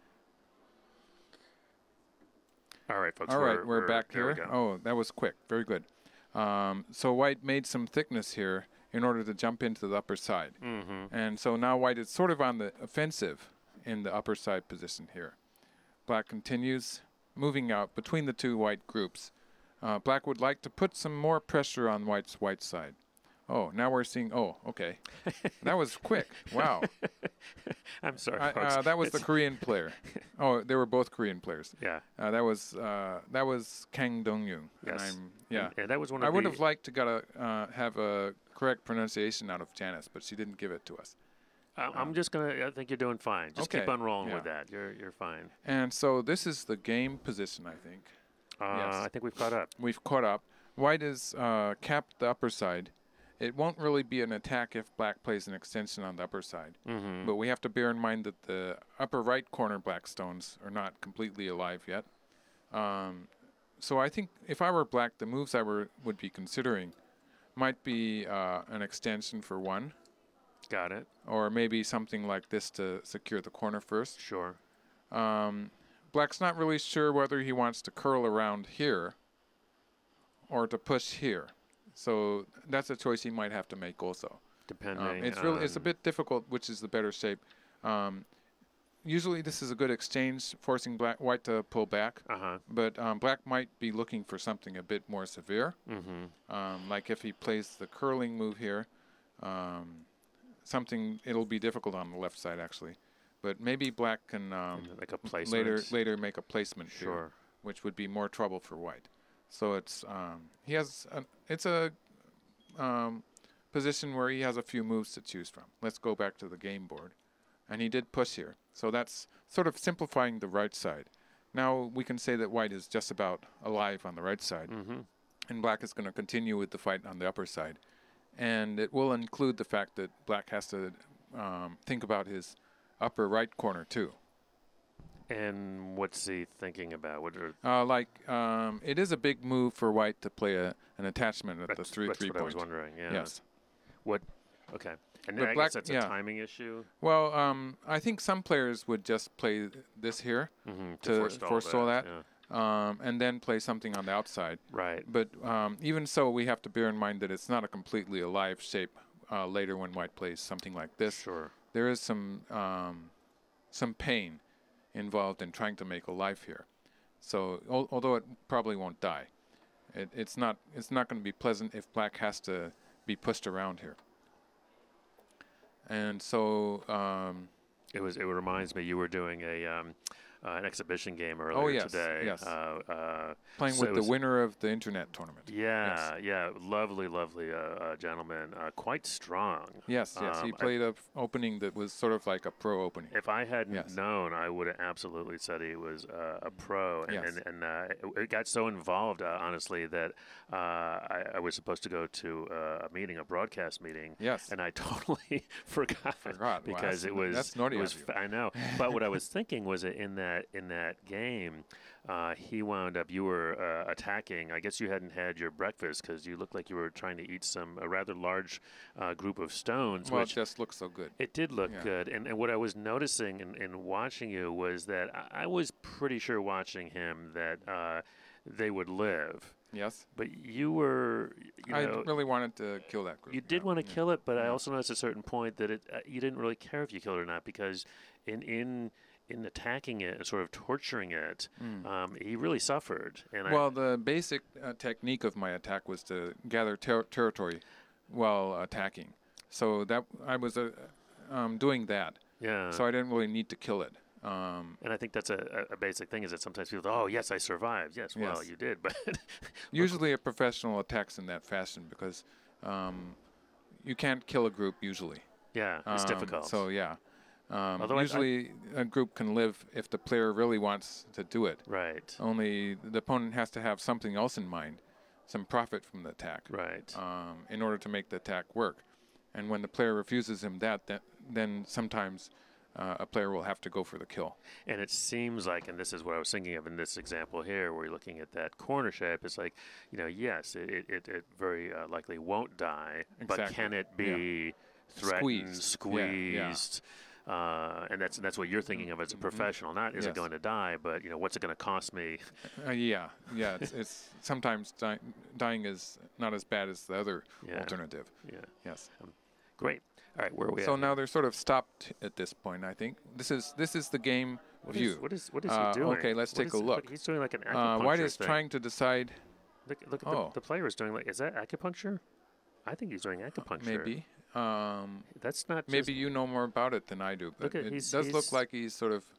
S2: All right, folks.
S1: All
S2: we're,
S1: right, we're,
S2: we're
S1: back
S2: here.
S1: here. Oh, that was quick. Very good. Um, so White made some thickness here in order to jump into the upper side.
S2: Mm-hmm.
S1: And so now White is sort of on the offensive in the upper side position here. Black continues moving out between the two White groups. Uh, Black would like to put some more pressure on White's white side. Oh, now we're seeing, oh, okay. That was quick. Wow.
S2: I'm sorry,
S1: I,
S2: folks.
S1: uh, that was the Korean player. Oh, they were both Korean players.
S2: Yeah.
S1: Uh, that was uh, that was Kang Dongyoon.
S2: Yes.
S1: And I'm, yeah.
S2: Yeah, that was one of
S1: I would
S2: the
S1: have liked to got a, uh, have a correct pronunciation out of Janice, but she didn't give it to us.
S2: Uh, I'm just gonna. I think you're doing fine. Just
S1: okay.
S2: keep on rolling
S1: yeah.
S2: with that. You're you're fine.
S1: And so this is the game position, I think.
S2: Uh,
S1: yes.
S2: I think we've caught up.
S1: We've caught up. White has uh, capped the upper side. It won't really be an attack if Black plays an extension on the upper side.
S2: Mm-hmm.
S1: But we have to bear in mind that the upper right corner Black stones are not completely alive yet. Um, so I think if I were Black, the moves I were, would be considering might be uh, an extension for one.
S2: Got it.
S1: Or maybe something like this to secure the corner first.
S2: Sure.
S1: Um, Black's not really sure whether he wants to curl around here or to push here. So that's a choice he might have to make also.
S2: Depending
S1: um, it's
S2: on
S1: really it's a bit difficult which is the better shape. Um, usually this is a good exchange, forcing black white to pull back.
S2: Uh-huh.
S1: But um, Black might be looking for something a bit more severe.
S2: Mm-hmm.
S1: Um, like if he plays the curling move here, um, something it'll be difficult on the left side actually. but maybe black can um,
S2: like a placement.
S1: later later make a placement
S2: Sure.
S1: here, which would be more trouble for white. So it's um, he has a, it's a um, position where he has a few moves to choose from. Let's go back to the game board, and he did push here. So that's sort of simplifying the right side. Now we can say that white is just about alive on the right side,
S2: Mm-hmm.
S1: and black is going to continue with the fight on the upper side. And it will include the fact that black has to um, think about his upper right corner too.
S2: And what's he thinking about? What are,
S1: Uh, like, um, it is a big move for white to play a, an attachment at the
S2: that's,
S1: three
S2: that's
S1: three
S2: what I was
S1: point.
S2: wondering. Yeah.
S1: Yes.
S2: What? Okay. And
S1: But
S2: then I
S1: black-
S2: guess that's
S1: yeah.
S2: a timing issue.
S1: Well, um, I think some players would just play this here
S2: Mm-hmm.
S1: to
S2: forestall,
S1: forestall that,
S2: Yeah.
S1: um, and then play something on the outside.
S2: Right.
S1: But um, even so, we have to bear in mind that it's not a completely alive shape uh, later when white plays something like this.
S2: Sure.
S1: There is some um, some pain involved in trying to make a life here. So al- although it probably won't die, it, it's not it's not going to be pleasant if black has to be pushed around here. And so um,
S2: It was. It reminds me. You were doing a um, uh, an exhibition game earlier
S1: Oh, yes,
S2: today.
S1: yes.
S2: Uh, uh,
S1: playing
S2: so
S1: with
S2: it
S1: the
S2: was-
S1: winner of the internet tournament.
S2: Yeah, yeah, lovely, lovely uh, uh, gentleman. Uh, quite strong.
S1: Yes, yes. He
S2: Um, I-
S1: played a f- opening that was sort of like a pro opening.
S2: If I hadn't
S1: Yes.
S2: known, I would have absolutely said he was uh, a pro, and
S1: Yes.
S2: and, and uh, it, it got so involved, uh, honestly, that uh, I, I was supposed to go to uh, a meeting, a broadcast meeting,
S1: Yes.
S2: and I totally forgot,
S1: Forgot. Wow,
S2: because
S1: that's-
S2: it was
S1: that's naughty
S2: it was
S1: of you.
S2: fa- I know, but what I was thinking was that in that in that game, uh, he wound up. You were uh, attacking. I guess you hadn't had your breakfast because you looked like you were trying to eat some a rather large uh, group of stones,
S1: Well,
S2: which
S1: it just looks so good.
S2: it did look
S1: Yeah.
S2: good, and, and what I was noticing in, in watching you was that I, I was pretty sure watching him that uh, they would live,
S1: Yes.
S2: but you were, you
S1: I
S2: know,
S1: really wanted to kill that group.
S2: you did
S1: yeah,
S2: want to
S1: yeah.
S2: kill it, but I
S1: Yeah.
S2: also noticed at a certain point that it uh, you didn't really care if you killed it or not because in in in attacking it and sort of torturing it, um, he really suffered. And
S1: Mm. Well, the basic uh, technique of my attack was to gather ter- territory while attacking. So that I was uh, um, doing that.
S2: I, yeah.
S1: So I didn't really need to kill it. Um,
S2: and I think that's a, a a basic thing is that sometimes people, oh yes, I survived. Yes, well
S1: Yes.
S2: you did, but
S1: usually a professional attacks in that fashion because um, you can't kill a group usually.
S2: yeah, it's
S1: Um,
S2: difficult.
S1: So yeah. Um,
S2: Although I- I-
S1: usually a group can live if the player really wants to do it.
S2: right,
S1: Only the opponent has to have something else in mind, some profit from the attack,
S2: right.
S1: um, in order to make the attack work. And when the player refuses him that, that then sometimes uh, a player will have to go for the kill.
S2: And it seems like, and this is what I was thinking of in this example here, where you're looking at that corner shape, it's like, you know, yes, it, it, it, it very uh, likely won't die, but
S1: Exactly.
S2: can it be threatened,
S1: Squeezed.
S2: squeezed?
S1: Yeah, yeah.
S2: Uh, and that's that's what you're thinking of as a professional. Not is it
S1: Yes.
S2: going to die, but you know what's it going to cost me?
S1: Uh, yeah, yeah. It's, it's sometimes di- dying is not as bad as the other
S2: Yeah.
S1: alternative.
S2: Yeah,
S1: Yes.
S2: great. All right, where are we
S1: So
S2: at?
S1: now they're sort of stopped at this point. I think this is this is the game
S2: What
S1: view.
S2: is, what is what is
S1: Uh,
S2: he doing?
S1: okay, let's
S2: What
S1: take
S2: is-
S1: a look.
S2: what- He's doing like an
S1: Uh,
S2: acupuncture
S1: White is
S2: thing.
S1: trying to decide.
S2: Look, look at
S1: Oh.
S2: the, the player is doing like. Is that acupuncture? I think he's doing acupuncture.
S1: Maybe. Um,
S2: That's not.
S1: maybe
S2: just,
S1: you know more about it than I do, but
S2: Look at-
S1: it
S2: he's-
S1: does look
S2: he's-
S1: like he's sort of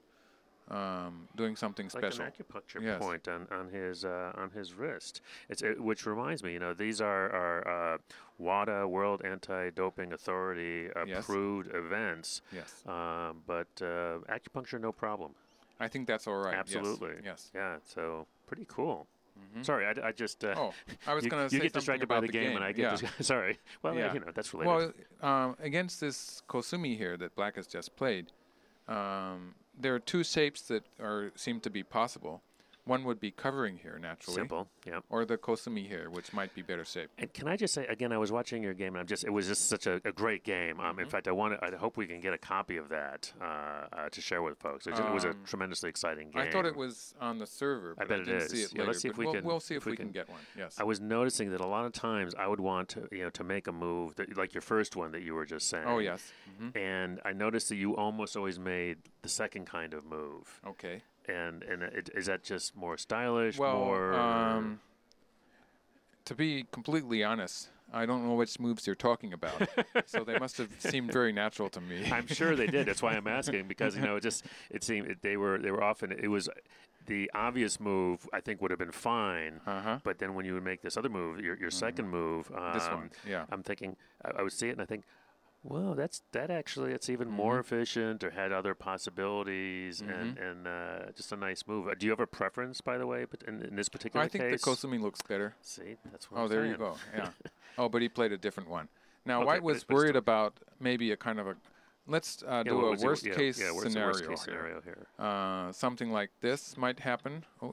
S1: um, doing something
S2: like
S1: special.
S2: an acupuncture
S1: Yes.
S2: point on on his uh, on his wrist. It's it, which reminds me, you know, these are are uh, WADA, World Anti-Doping Authority
S1: Yes.
S2: approved events.
S1: Yes,
S2: Um, but uh, acupuncture, no problem.
S1: I think that's all right. Yes,
S2: Absolutely.
S1: Yes.
S2: Yeah. So pretty cool. Sorry, I, I just. Uh,
S1: Oh, I was
S2: you,
S1: going to say
S2: you get
S1: something
S2: distracted
S1: about
S2: by the game, and I get
S1: yeah.
S2: dis- sorry. Well,
S1: Yeah.
S2: you know that's related.
S1: Well, um, against this Kosumi here that Black has just played, um, there are two shapes that are seem to be possible. One would be covering here naturally,
S2: Simple. Yeah.
S1: or the Kosumi here, which might be better shaped.
S2: And can I just say again? I was watching your game, and I'm just—it was just such a, a great game. Um, In fact, I want to—I hope we can get a copy of that uh, uh, to share with folks. It was, it was a
S1: Um,
S2: tremendously exciting game.
S1: I thought it was on the server, but I,
S2: bet it
S1: didn't
S2: is.
S1: see it
S2: Yeah,
S1: later.
S2: let's see if
S1: but
S2: we
S1: we'll,
S2: can-
S1: we'll see
S2: if
S1: if
S2: we
S1: we can
S2: can-
S1: get one. Yes.
S2: I was noticing that a lot of times I would want to, you know, to make a move that, like your first one that you were just saying.
S1: Oh yes. hmm
S2: And I noticed that you almost always made the second kind of move.
S1: Okay.
S2: And and it, is that just more stylish?
S1: Well,
S2: more.
S1: um, to be completely honest, I don't know which moves you're talking about. So they must have seemed very natural to me.
S2: I'm sure they did. That's why I'm asking, because you know, it just it seemed it, they were they were often it was the obvious move. I think would have been fine,
S1: Uh-huh.
S2: but then when you would make this other move, your your second move, um,
S1: This one, yeah.
S2: I'm thinking I, I would see it and I think, well, that's that actually it's even more efficient or had other possibilities and and uh, just a nice move. Uh, do you have a preference, by the way, but in, in this particular
S1: I think
S2: case?
S1: the Kosumi looks better.
S2: See, that's what
S1: Oh,
S2: I'm
S1: there
S2: saying.
S1: you go. Yeah. Oh, but he played a different one. Now,
S2: Okay,
S1: White
S2: but
S1: was
S2: it- but
S1: worried
S2: still-
S1: about maybe a kind of a. Let's uh,
S2: Yeah,
S1: do
S2: what
S1: a
S2: was the-
S1: worst
S2: yeah,
S1: case
S2: yeah, what's the
S1: scenario.
S2: worst case
S1: here.
S2: scenario here?
S1: Uh, something like this might happen. Oh.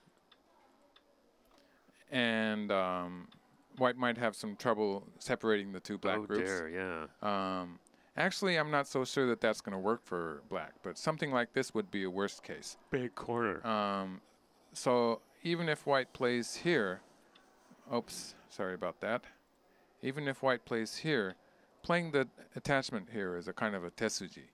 S1: And um, White might have some trouble separating the two black
S2: oh
S1: groups.
S2: dear, yeah.
S1: Um, actually, I'm not so sure that that's going to work for black, but something like this would be a worst case.
S2: Big corner.
S1: Um, so even if White plays here, oops, sorry about that. Even if White plays here, playing the attachment here is a kind of a tesuji.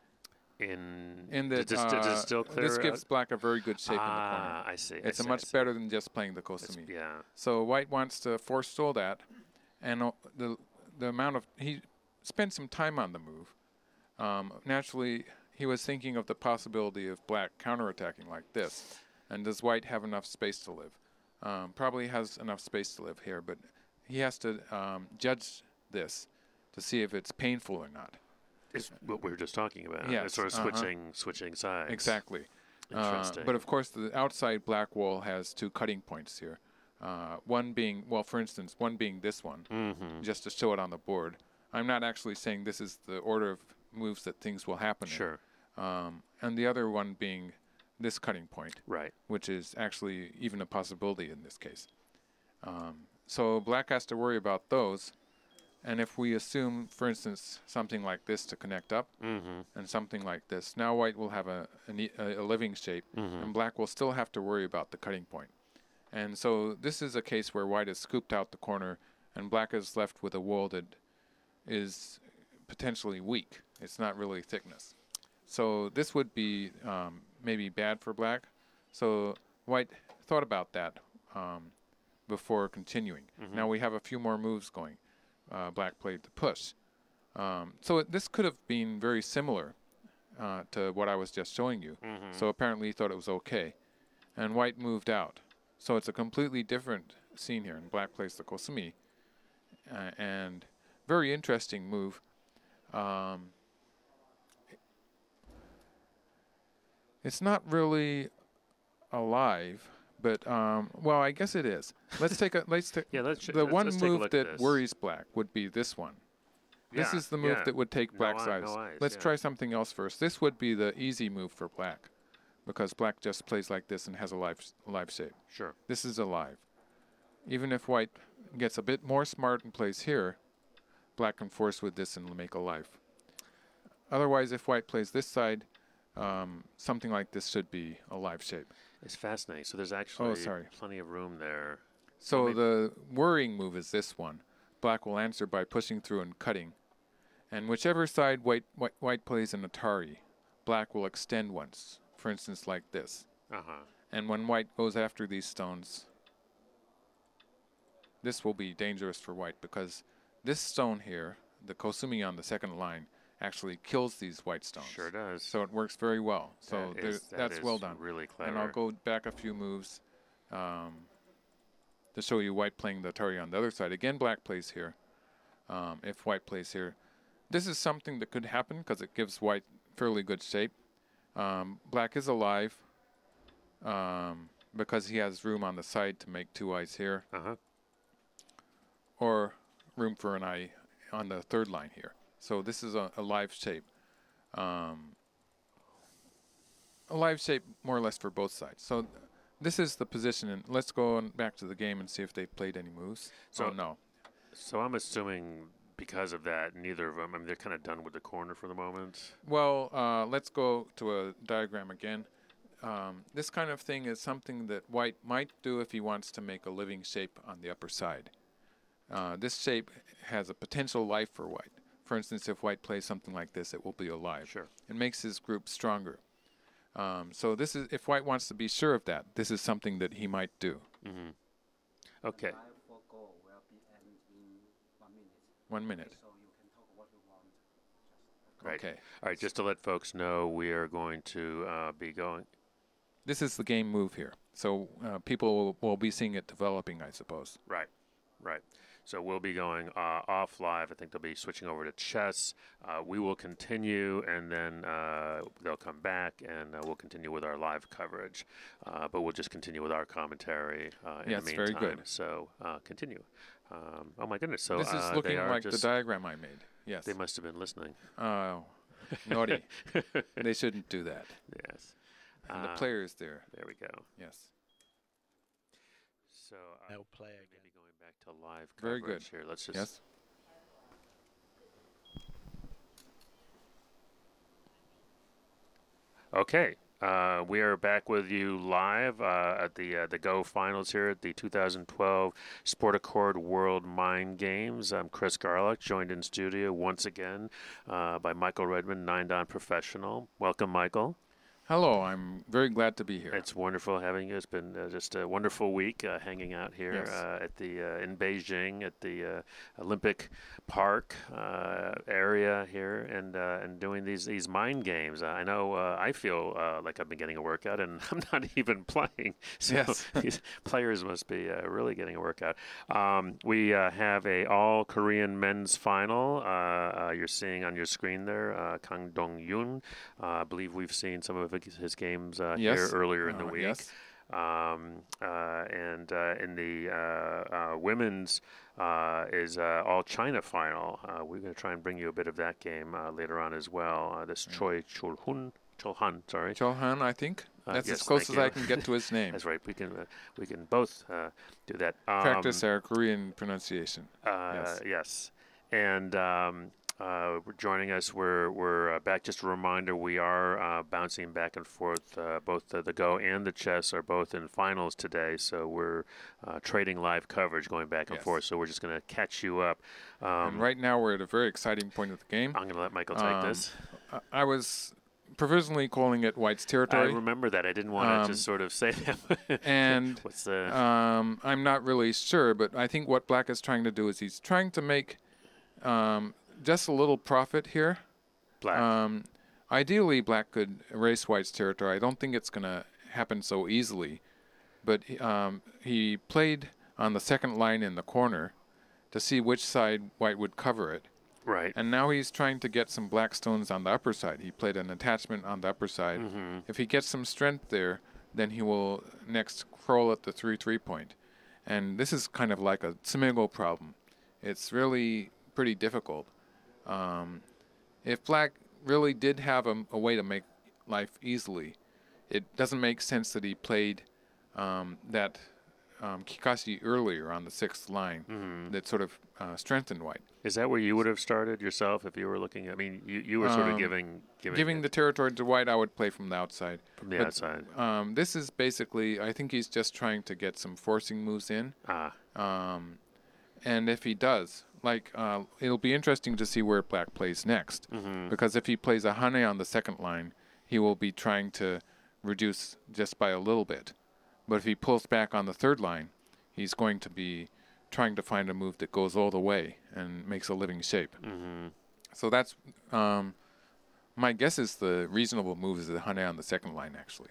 S2: In
S1: In
S2: does
S1: that
S2: this, does
S1: uh,
S2: this still clear
S1: this gives
S2: out?
S1: black a very good shape
S2: ah,
S1: in the corner.
S2: I see. I
S1: It's
S2: see,
S1: a
S2: I
S1: much
S2: see.
S1: better than just playing the
S2: It's-
S1: kosumi.
S2: yeah.
S1: So White wants to forestall that, and uh, the the amount of he spent some time on the move. Um, naturally, he was thinking of the possibility of black counterattacking like this, and does White have enough space to live? Um, probably has enough space to live here, but he has to um, judge this to see if it's painful or not.
S2: It's what we were just talking about.
S1: Yes,
S2: It's sort of
S1: uh-huh.
S2: switching switching sides.
S1: Exactly. Uh,
S2: Interesting.
S1: but of course, the outside black wall has two cutting points here. Uh, one being, well, for instance, one being this one,
S2: Mm-hmm.
S1: just to show it on the board. I'm not actually saying this is the order of moves that things will happen
S2: Sure.
S1: in. Um, and the other one being this cutting point,
S2: Right.
S1: which is actually even a possibility in this case. Um, so black has to worry about those. And if we assume, for instance, something like this to connect up,
S2: Mm-hmm.
S1: and something like this, now White will have a, a, ne- a, a living shape,
S2: Mhm.
S1: and black will still have to worry about the cutting point. And so this is a case where White has scooped out the corner, and black is left with a wall that is potentially weak. It's not really thickness. So this would be um, maybe bad for black. So White thought about that um, before continuing.
S2: Mhm.
S1: Now we have a few more moves going. Uh, black played the push. Um, so it, this could have been very similar uh, to what I was just showing you.
S2: Mhm.
S1: So apparently he thought it was okay. And White moved out. So it's a completely different scene here. And black plays the kosumi. Uh, and very interesting move. Um, it's not really alive, but um, well, I guess it is. Let's take a let's take
S2: Yeah, let's ch-
S1: the
S2: let's-
S1: one
S2: let's take a
S1: move
S2: look at
S1: that
S2: this.
S1: worries black would be this one. This
S2: Yeah,
S1: is the move
S2: yeah.
S1: that would take
S2: No
S1: black's
S2: eye-
S1: eyes.
S2: no eyes,
S1: Let's
S2: yeah.
S1: try something else first. This would be the easy move for black, because black just plays like this and has a live s- live shape.
S2: Sure.
S1: This is alive. Even if White gets a bit more smart and plays here, black can force with this and make a life. Otherwise, if White plays this side, um, something like this should be a live shape.
S2: It's fascinating. So there's actually
S1: sorry.
S2: plenty of room there.
S1: So
S2: maybe-
S1: the worrying move is this one. Black will answer by pushing through and cutting. And whichever side white, white, white plays an Atari, black will extend once. For instance, like this.
S2: Uh-huh.
S1: And when White goes after these stones, this will be dangerous for White, because this stone here, the kosumi on the second line, actually kills these white stones.
S2: Sure does.
S1: So it works very well. So
S2: That
S1: there-
S2: is- that
S1: that's
S2: is
S1: well done.
S2: really clever.
S1: And I'll go back a few moves um, to show you White playing the Atari on the other side. Again, black plays here. Um, if White plays here, this is something that could happen because it gives White fairly good shape. Um, black is alive um, because he has room on the side to make two eyes here,
S2: Uh-huh.
S1: or room for an eye on the third line here. So this is a, a live shape. Um, a live shape more or less for both sides. So th- this is the position. And let's go on back to the game and see if they played any moves.
S2: So-
S1: oh, no.
S2: So I'm assuming because of that, neither of them, I mean, they're kind of done with the corner for the moment.
S1: Well, uh, let's go to a diagram again. Um, this kind of thing is something that White might do if he wants to make a living shape on the upper side. Uh, this shape has a potential life for White. For instance, if White plays something like this, it will be alive.
S2: Sure.
S1: It makes his group stronger. Um, so this is, if White wants to be sure of that, this is something that he might do.
S2: Mm-hmm. Okay.
S5: Live for goal will be end in
S1: One minute.
S5: So you can talk what you want. Just
S2: Right.
S1: Okay.
S2: All right, just to let folks know, we are going to uh, be going.
S1: This is the game move here. So uh, people will, will be seeing it developing, I suppose.
S2: Right, right. So we'll be going uh, off live. I think they'll be switching over to chess. Uh, we will continue, and then uh, they'll come back, and uh, we'll continue with our live coverage. Uh, but we'll just continue with our commentary uh, in
S1: Yes,
S2: the meantime.
S1: very good.
S2: So uh, continue. Um, oh my goodness! So
S1: This is
S2: uh, they
S1: looking
S2: are
S1: like the
S2: just,
S1: diagram I made. Yes.
S2: They must have been listening.
S1: Oh, naughty. They shouldn't do that.
S2: Yes.
S1: And the
S2: Uh,
S1: players there.
S2: There we go.
S1: Yes.
S2: So uh,
S5: I'll play again.
S2: maybe going back to live
S1: Very
S2: coverage
S1: good.
S2: here. Let's just.
S1: Yes.
S2: Okay. Uh, we are back with you live uh, at the uh, the Go Finals here at the two thousand twelve Sport Accord World Mind Games. I'm Chris Garlock, joined in studio once again uh, by Michael Redmond, Nine Dan Professional. Welcome, Michael.
S1: Hello. I'm very glad to be here.
S2: It's wonderful having you. It's been uh, just a wonderful week uh, hanging out here
S1: Yes.
S2: uh, at the uh, in Beijing at the uh, Olympic Park uh, area here, and uh, and doing these these mind games. Uh, I know uh, I feel uh, like I've been getting a workout, and I'm not even playing. So
S1: Yes.
S2: these players must be uh, really getting a workout. Um, we uh, have a all Korean men's final. Uh, uh, you're seeing on your screen there, uh, Kang Dongyoon. Uh, I believe we've seen some of his games uh,
S1: Yes.
S2: here earlier in the
S1: Uh,
S2: week.
S1: yes.
S2: Um, uh, and uh, in the uh, uh, women's uh, is uh, all China final. Uh, we're going to try and bring you a bit of that game uh, later on as well. Uh, this Choi Chulhan, Chulhan, sorry.
S1: Chulhan, I think.
S2: Uh,
S1: That's
S2: yes,
S1: as close
S2: thank
S1: as I
S2: you.
S1: can get to his name.
S2: That's right. We can uh, we can both uh, do that. Um,
S1: Practice our Korean pronunciation.
S2: Uh,
S1: Yes.
S2: yes. And um, uh, we're joining us, we're, we're uh, back. Just a reminder, we are uh, bouncing back and forth. Uh, both the, the Go and the chess are both in finals today, so we're uh, trading live coverage going back and
S1: Yes.
S2: forth. So we're just going to catch you up. Um,
S1: And right now we're at a very exciting point of the game.
S2: I'm going to let Michael take
S1: Um,
S2: this.
S1: I- I was provisionally calling it White's
S2: I
S1: territory.
S2: remember that. I didn't want to
S1: um,
S2: just sort of say that.
S1: and
S2: What's the...
S1: um, I'm not really sure, but I think what Black is trying to do is he's trying to make um, just a little profit here.
S2: Black.
S1: Um, ideally, Black could erase White's territory. I don't think it's going to happen so easily. But he- um, he played on the second line in the corner to see which side White would cover it.
S2: right.
S1: And now he's trying to get some black stones on the upper side. He played an attachment on the upper side.
S2: Mm-hmm.
S1: If he gets some strength there, then he will next crawl at the three three point. And this is kind of like a Smigo problem. It's really pretty difficult. Um, if Black really did have a, a way to make life easily, it doesn't make sense that he played um, that um, Kikashi earlier on the sixth line
S2: Mm-hmm.
S1: that sort of uh, strengthened White.
S2: Is that where you would have started yourself if you were looking? I mean, you, you were sort of
S1: Um,
S2: giving giving,
S1: Giving
S2: it
S1: the territory to White, I would play from the outside.
S2: from the
S1: but,
S2: outside.
S1: Um, this is basically, I think he's just trying to get some forcing moves in.
S2: Ah,
S1: Um, and if he does, like, uh, it'll be interesting to see where Black plays next.
S2: mm-hmm.
S1: Because if he plays a Hane on the second line, he will be trying to reduce just by a little bit. But if he pulls back on the third line, he's going to be trying to find a move that goes all the way and makes a living shape.
S2: Mm-hmm.
S1: So that's, um, my guess is the reasonable move is the Hane on the second line, actually.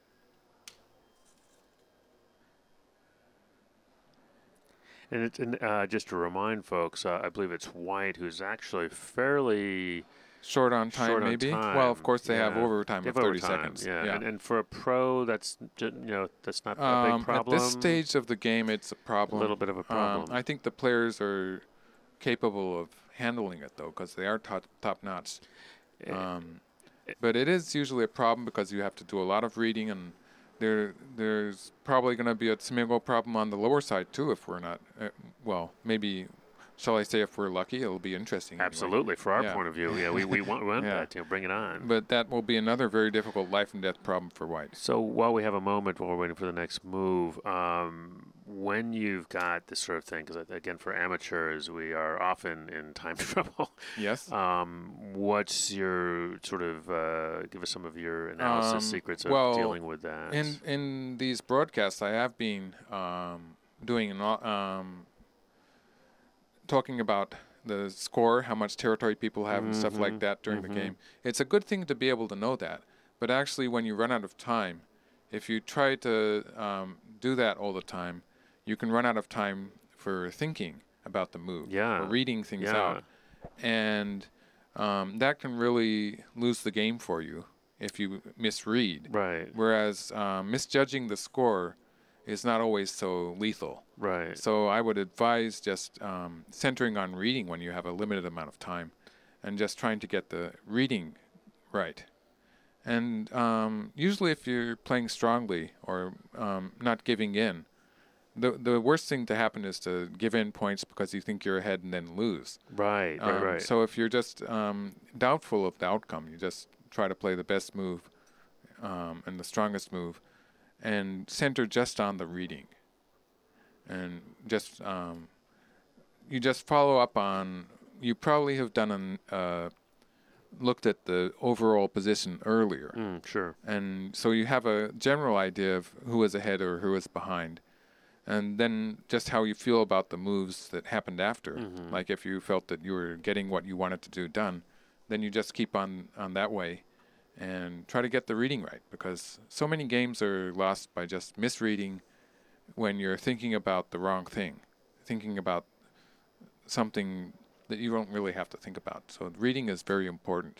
S2: And, it, and uh, just to remind folks, uh, I believe it's White who's actually fairly
S1: Short on time,
S2: short on
S1: maybe?
S2: time.
S1: Well, of course, they have
S2: Yeah.
S1: overtime
S2: They
S1: of
S2: have
S1: thirty
S2: overtime,
S1: seconds.
S2: Yeah, And, and for a pro, that's ju- you know that's not a
S1: Um,
S2: big
S1: at
S2: problem.
S1: this stage of the game, it's a
S2: a
S1: problem.
S2: little bit of a
S1: Um,
S2: problem.
S1: I think the players are capable of handling it, though, because they are top, top notch.
S2: Eh,
S1: Um, but it is usually a problem because you have to do a lot of reading, and there there's probably going to be a Smigo problem on the lower side, too, if we're not, uh, well, maybe, shall I say, if we're lucky, it'll be interesting. anyway.
S2: Absolutely, for our
S1: Yeah.
S2: point of view, yeah, we we want, we want
S1: Yeah.
S2: that. You know, bring it on.
S1: But that will be another very difficult life and death problem for White.
S2: So while we have a moment while we're waiting for the next move, um, when you've got this sort of thing, because again, for amateurs, we are often in time trouble.
S1: Yes?
S2: Um, what's your sort of uh, give us some of your analysis
S1: Um,
S2: secrets of
S1: well,
S2: dealing with that?
S1: In in these broadcasts, I have been um, doing an, au- um, talking about the score, how much territory people have, and stuff like that during
S2: mm-hmm.
S1: the game. It's a good thing to be able to know that. But actually, when you run out of time, if you try to um, do that all the time, you can run out of time for thinking about the move
S2: Yeah.
S1: or reading things
S2: Yeah.
S1: out. And um, that can really lose the game for you if you misread.
S2: Right.
S1: Whereas um, misjudging the score is not always so lethal.
S2: Right.
S1: So I would advise just um, centering on reading when you have a limited amount of time and just trying to get the reading right. And um, usually if you're playing strongly or um, not giving in, the the worst thing to happen is to give in points because you think you're ahead and then lose.
S2: Right, right,
S1: Um,
S2: right.
S1: So if you're just um, doubtful of the outcome, you just try to play the best move um, and the strongest move and center just on the reading. And just um, you just follow up on, you probably have done an, uh, looked at the overall position earlier.
S2: Mm, sure.
S1: And so you have a general idea of who is ahead or who is behind. And then just how you feel about the moves that happened after.
S2: Mm-hmm.
S1: Like if you felt that you were getting what you wanted to do done, then you just keep on, on that way and try to get the reading right. Because so many games are lost by just misreading when you're thinking about the wrong thing, thinking about something that you don't really have to think about. So reading is very important.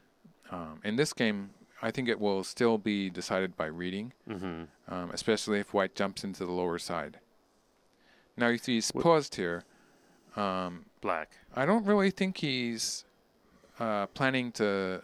S1: Um, in this game, I think it will still be decided by reading,
S2: Mm-hmm.
S1: um, especially if white jumps into the lower side. Now you see he's paused here. Um,
S2: Black.
S1: I don't really think he's uh, planning to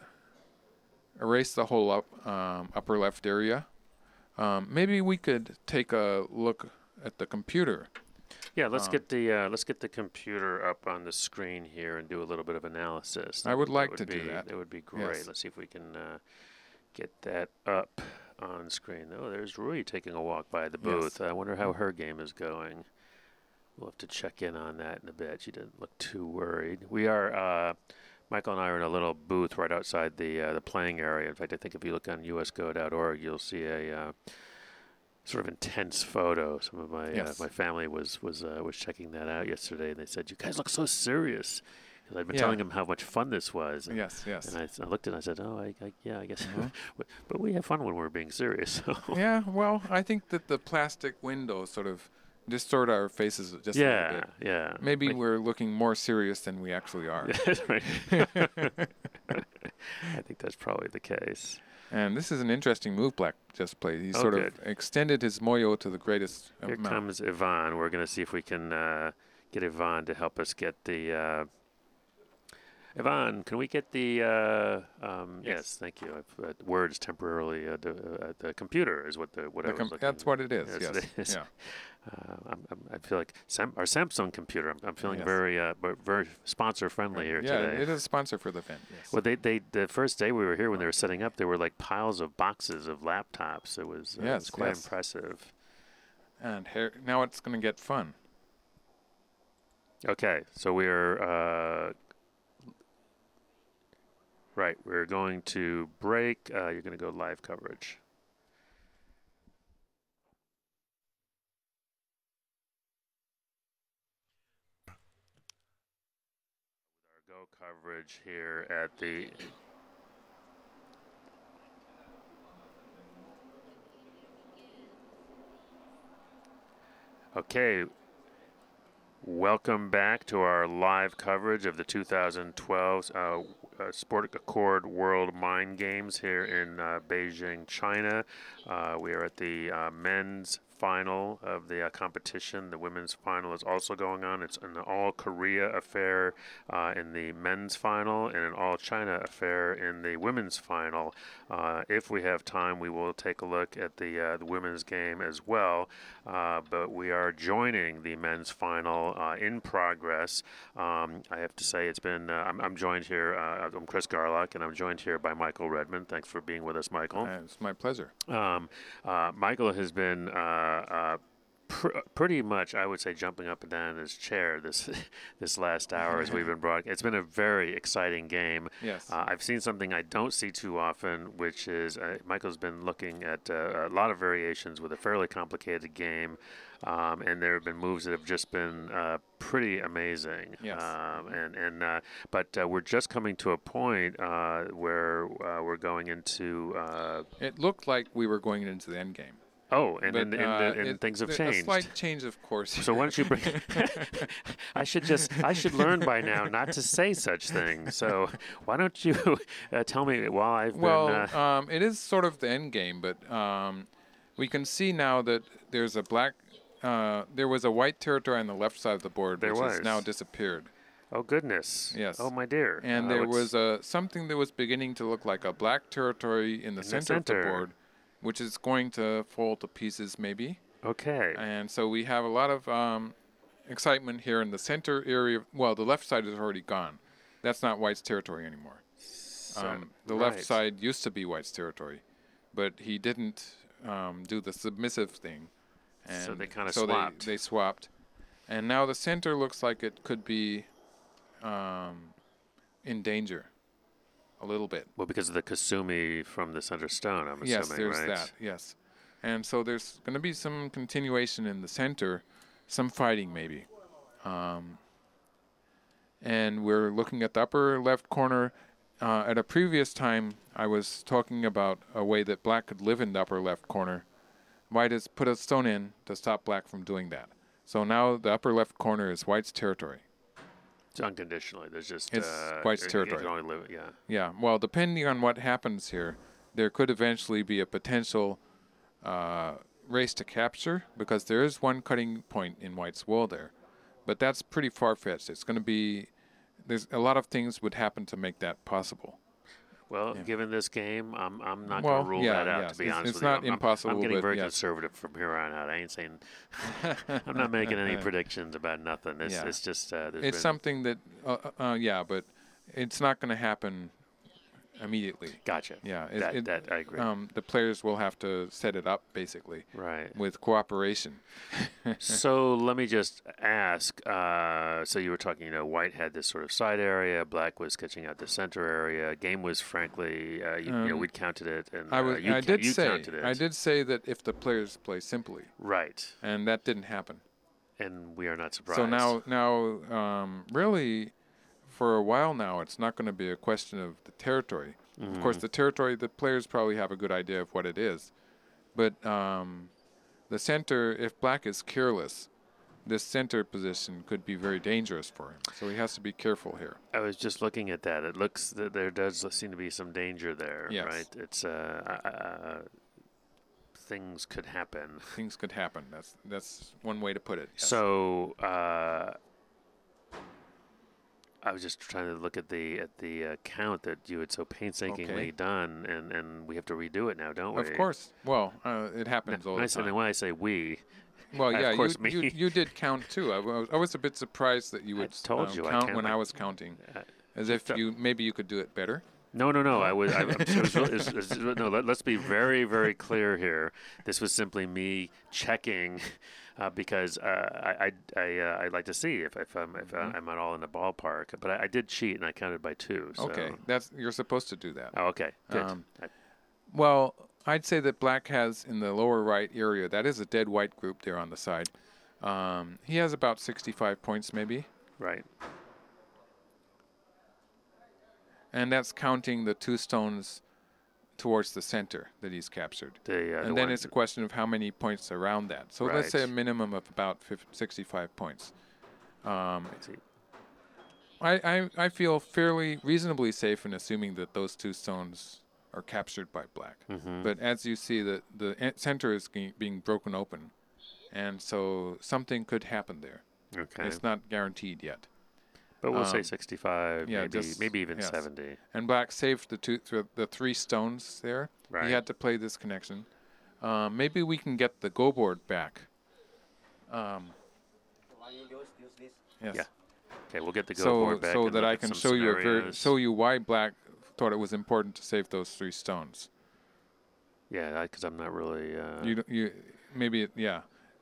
S1: erase the whole up, um, upper left area. Um, maybe we could take a look at the computer.
S2: Yeah, let's
S1: Um,
S2: get the uh, let's get the computer up on the screen here and do a little bit of analysis.
S1: I would like
S2: would
S1: to do
S2: be-
S1: that.
S2: That would be great.
S1: Yes.
S2: Let's see if we can uh, get that up on screen. Oh, there's Rui taking a walk by the
S1: Yes.
S2: booth. I wonder how her game is going. We'll have to check in on that in a bit. She didn't look too worried. We are, uh, Michael and I are in a little booth right outside the uh, the playing area. In fact, I think if you look on U S go dot org, you'll see a uh, sort of intense photo. Some of my
S1: Yes.
S2: uh, my family was was uh, was checking that out yesterday, and they said, "You guys look so serious." Because I'd been
S1: Yeah.
S2: telling them how much fun this was. And,
S1: Yes, yes.
S2: and I, s- I looked at it and I said, "Oh, I, I, yeah, I guess."
S1: Mhm.
S2: But we have fun when we're being serious. So.
S1: Yeah, well, I think that the plastic windows sort of distort our faces just a little
S2: yeah,
S1: bit.
S2: yeah.
S1: Maybe
S2: Like-
S1: we're looking more serious than we actually are.
S2: That's right. I think that's probably the case.
S1: And this is an interesting move Black just played. He
S2: Oh,
S1: sort
S2: good.
S1: of extended his moyo to the greatest
S2: Here
S1: amount.
S2: comes Yvonne. We're going to see if we can uh, get Yvonne to help us get the. Uh, Yvonne, can we get the? Uh, um, yes.
S1: Yes.
S2: thank you. I've, uh, words temporarily. Uh, the, uh, the computer is what the what
S1: The
S2: I was
S1: com-
S2: looking.
S1: that's what it is,
S2: Yes,
S1: yes.
S2: it is.
S1: Yeah.
S2: Uh, I'm, I'm, I feel like Sam, our Samsung computer. I'm, I'm feeling
S1: Yes.
S2: very, uh, bu- very sponsor friendly here
S1: yeah,
S2: today.
S1: it is a sponsor for the event. Yes.
S2: Well, they, they, the first day we were here when they were setting up, there were like piles of boxes of laptops. It was, uh, it
S1: Yes,
S2: was quite
S1: yes.
S2: impressive.
S1: And here, now it's going to get fun.
S2: Okay, so we are, uh, right, we're going to break. Uh, you're going to go live coverage. Our go coverage here at the Okay, welcome back to our live coverage of the two thousand twelve uh, uh, Sport Accord World Mind Games here in uh, Beijing, China. Uh, we are at the uh, men's final of the uh, competition. The women's final is also going on. It's an all-Korea affair uh, in the men's final and an all-China affair in the women's final. Uh, if we have time, we will take a look at the, uh, the women's game as well. Uh, but we are joining the men's final uh, in progress. Um, I have to say it's been, uh, I'm, I'm joined here, uh, I'm Chris Garlock, and I'm joined here by Michael Redmond. Thanks for being with us, Michael.
S1: Uh, it's my pleasure.
S2: Um, uh, Michael has been uh, uh, Pr pretty much, I would say, jumping up and down in his chair this this last hour as we've been broadcasting. It's been a very exciting game.
S1: Yes.
S2: Uh, I've seen something I don't see too often, which is uh, Michael's been looking at uh, a lot of variations with a fairly complicated game, um, and there have been moves that have just been uh, pretty amazing.
S1: Yes.
S2: Um, and and uh, but uh, we're just coming to a point uh, where uh, we're going into. Uh,
S1: It looked like we were going into the end game.
S2: Oh, and,
S1: But,
S2: and, and,
S1: uh,
S2: and
S1: it-
S2: things have
S1: a
S2: changed.
S1: slight change of course.
S2: So why don't you bring? I should just I should learn by now not to say such things. So why don't you uh, tell me while I've
S1: Well,
S2: been? Uh,
S1: um, it is sort of the end game, but um, we can see now that there's a black. Uh, there was a white territory on the left side of the board,
S2: There
S1: which has now
S2: was.
S1: disappeared.
S2: oh goodness.
S1: Yes.
S2: Oh my dear.
S1: And
S2: Uh,
S1: there
S2: what's-
S1: was a something that was beginning to look like a black territory in the
S2: the
S1: center of the
S2: center.
S1: board, which is going to fall to pieces maybe.
S2: Okay.
S1: And so we have a lot of um, excitement here in the center area. Well, the left side is already gone. That's not White's territory anymore.
S2: So-
S1: Um, the left
S2: right.
S1: side used to be White's territory, but he didn't um, do the submissive thing. And
S2: So they kinda
S1: so
S2: swapped.
S1: They, they swapped. And now the center looks like it could be um, in danger a little bit.
S2: Well, because of the Kasumi from the center stone, I'm
S1: Yes,
S2: assuming,
S1: there's
S2: right?
S1: that. Yes. And so there's going to be some continuation in the center, some fighting maybe. Um, and we're looking at the upper left corner. Uh, at a previous time, I was talking about a way that black could live in the upper left corner. White has put a stone in to stop black from doing that. So now the upper left corner is White's territory.
S2: It's unconditionally. There's just
S1: It's
S2: uh,
S1: White's
S2: it- it
S1: territory.
S2: can only live, yeah.
S1: Yeah, well, depending on what happens here, there could eventually be a potential uh, race to capture because there is one cutting point in White's wall there. But that's pretty far-fetched. It's going to be, there's a lot of things would happen to make that possible.
S2: Well,
S1: Yeah.
S2: given this game, I'm I'm not
S1: Well,
S2: going to rule
S1: yeah,
S2: that out.
S1: yes.
S2: To be
S1: It's-
S2: honest
S1: it's
S2: with
S1: not
S2: you, I'm- I'm-
S1: impossible,
S2: I'm getting
S1: but
S2: very
S1: yes.
S2: conservative from here on out. I ain't saying. I'm not making any predictions about nothing. It's
S1: Yeah.
S2: it's just uh, there's
S1: It's
S2: been-
S1: something that, uh, uh, uh, yeah, but it's not going to happen immediately.
S2: Gotcha.
S1: Yeah, it,
S2: that
S1: it-
S2: that I agree.
S1: Um, the players will have to set it up basically
S2: right.
S1: with cooperation.
S2: So let me just ask. Uh, so you were talking, you know, White had this sort of side area, Black was sketching out the center area. Game was, frankly, uh, you, you know,
S1: Um,
S2: we'd counted it, and
S1: I
S2: uh,
S1: was.
S2: you,
S1: I
S2: ca-
S1: did
S2: you
S1: say.
S2: counted it.
S1: I did say that if the players play simply,
S2: Right,
S1: and that didn't happen.
S2: and we are not surprised.
S1: So now, now, um, really, for a while now, it's not going to be a question of the territory. Of course,
S2: Mhm.
S1: the territory, the players probably have a good idea of what it is, but um, the center, if Black is careless, this center position could be very dangerous for him. So he has to be careful here.
S2: I was just looking at that. It looks that there does seem to be some danger there.
S1: Yes.
S2: Right. It's uh, uh, things could happen.
S1: Things could happen. That's that's one way to put it. Yes.
S2: So uh, I was just trying to look at the at the uh, count that you had so painstakingly
S1: Okay.
S2: done, and, and we have to redo it now, don't we?
S1: Of course. Well, uh, it happens all
S2: When I,
S1: the
S2: say,
S1: time.
S2: when I say we,
S1: Well,
S2: Of
S1: yeah, you,
S2: course,
S1: you
S2: me.
S1: you did count too. I was, I was a bit surprised that you
S2: I
S1: would
S2: told
S1: um,
S2: you I
S1: count
S2: count
S1: when
S2: like-
S1: I was counting,
S2: uh,
S1: as if
S2: felt-
S1: you maybe you could do it better.
S2: no, no, no. I was. I, I'm- it was really, it was- it was- no, let, let's be very, very clear here. This was simply me checking, uh, because uh, I, I, I, uh, I'd like to see if, if I'm, if
S1: Mhm.
S2: I'm at all in the ballpark. But I, I did cheat and I counted by two. So.
S1: Okay, that's you're supposed to do that.
S2: Oh, okay. Good.
S1: Um,
S2: I-
S1: Well, I'd say that Black has in the lower right area, that is a dead white group there on the side. Um, he has about sixty-five points maybe,
S2: right.
S1: and that's counting the two stones towards the center that he's captured.
S2: The, uh, the
S1: and then
S2: one-
S1: it's a question of how many points around that. So let's say a
S2: Right.
S1: minimum of about fifty, sixty-five points. Um,
S2: let's see.
S1: I, I, I feel fairly reasonably safe in assuming that those two stones are captured by Black.
S2: Mhm.
S1: But as you see, the, the en- center is ge- being broken open. And so something could happen there.
S2: Okay.
S1: It's not guaranteed yet.
S2: But we'll say
S1: um,
S2: sixty-five,
S1: yeah,
S2: maybe,
S1: just-
S2: maybe even
S1: yes.
S2: seventy.
S1: And Black saved the two, th- the three stones there.
S2: Right.
S1: He had to play this connection. Um, maybe we can get the go board back. Um,
S5: Why you use, use this?
S1: yes.
S2: Yeah. Okay, we'll get the go
S1: So
S2: board back.
S1: so
S2: and
S1: that
S2: look
S1: I
S2: at
S1: can
S2: some
S1: show you a very,
S2: scenarios.
S1: show you why Black thought it was important to save those three stones.
S2: Yeah, because I'm not really. Uh,
S1: You d- you maybe it, yeah.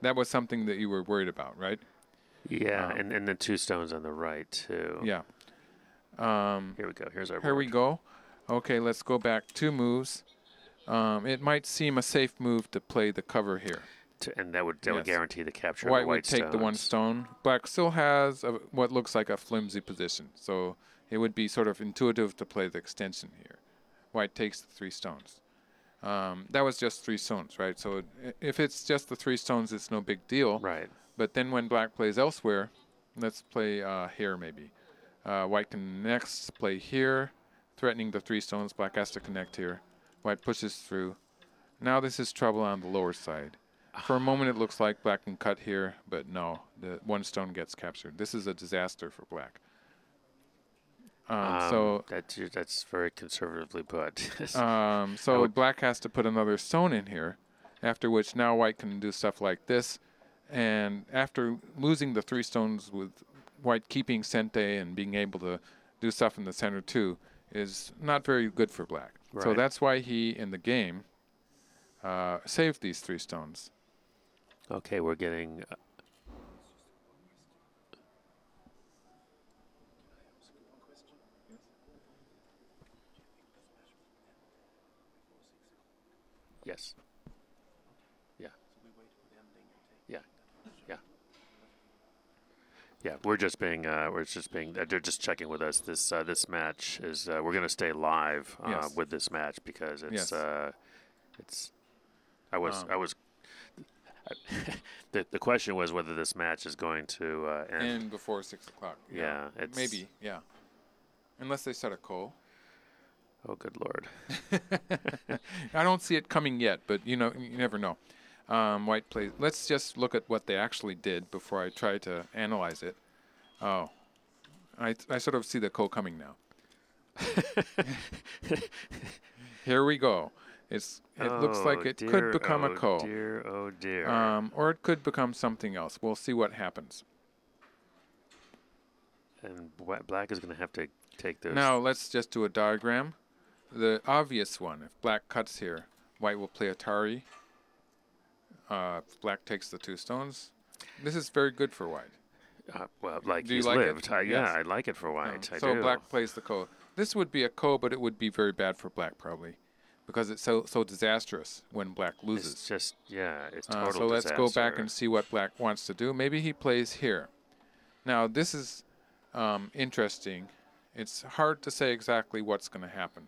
S1: That was something that you were worried about, right?
S2: Yeah,
S1: Um,
S2: and, and the two stones on the right, too.
S1: Yeah. Um,
S2: Here we go. Here's our
S1: here
S2: board.
S1: we go. Okay, let's go back two moves. Um, it might seem a safe move to play the cover here.
S2: To, and that would that would
S1: Yes.
S2: guarantee the capture
S1: White
S2: of the
S1: would
S2: white
S1: take the one
S2: stones.
S1: stone. Black still has a, what looks like a flimsy position, so it would be sort of intuitive to play the extension here. White takes the three stones. Um, that was just three stones, right? So it, if it's just the three stones, it's no big deal.
S2: Right.
S1: But then when black plays elsewhere, let's play uh, here maybe. Uh, white can next play here, threatening the three stones. Black has to connect here. White pushes through. Now this is trouble on the lower side. For a moment it looks like black can cut here, but no, the one stone gets captured. This is a disaster for black. Um,
S2: Um,
S1: so
S2: that's that's very conservatively put.
S1: um, so
S2: would-
S1: black has to put another stone in here, after which now white can do stuff like this. And after losing the three stones with white keeping sente and being able to do stuff in the center too is not very good for black. So
S2: Right.
S1: that's why he, in the game, uh, saved these three stones.
S2: Okay, we're getting. Uh, yes. Yeah. Yeah. Yeah. Yeah. We're just being. Uh, we're just being. Uh, they're just checking with us. This uh, this match is. Uh, we're going to stay live uh,
S1: Yes.
S2: with this match because it's.
S1: Yes.
S2: Uh, it's. I was.
S1: Um,
S2: I was. the the question was whether this match is going to uh, end.
S1: And before six o'clock.
S2: Yeah, it's-
S1: maybe. Yeah, unless they set a call.
S2: Oh, good lord.
S1: I don't see it coming yet, but you know, you never know. Um, white plays. Let's just look at what they actually did before I try to analyze it. Oh, I I sort of see the call coming now. Here we go. It's it looks like
S2: Oh,
S1: it
S2: dear,
S1: could become
S2: oh
S1: a call.
S2: Dear, oh dear.
S1: Um, or it could become something else. We'll see what happens.
S2: And wha- black is going to have to take those.
S1: Now let's just do a diagram. The obvious one, if black cuts here, white will play Atari. Uh, if black takes the two stones. This is very good for white.
S2: Uh, well, like
S1: Do you
S2: he's
S1: like it?
S2: lived. I,
S1: Yes.
S2: Yeah, I like it for white.
S1: Um,
S2: I
S1: so
S2: do.
S1: black plays the ko. This would be a ko, but it would be very bad for black probably, because it's so so disastrous when black
S2: It's
S1: loses.
S2: just, yeah, it's
S1: Uh,
S2: total
S1: so let's go back
S2: disaster.
S1: and see what black wants to do. Maybe he plays here. Now this is um, interesting. It's hard to say exactly what's going to happen.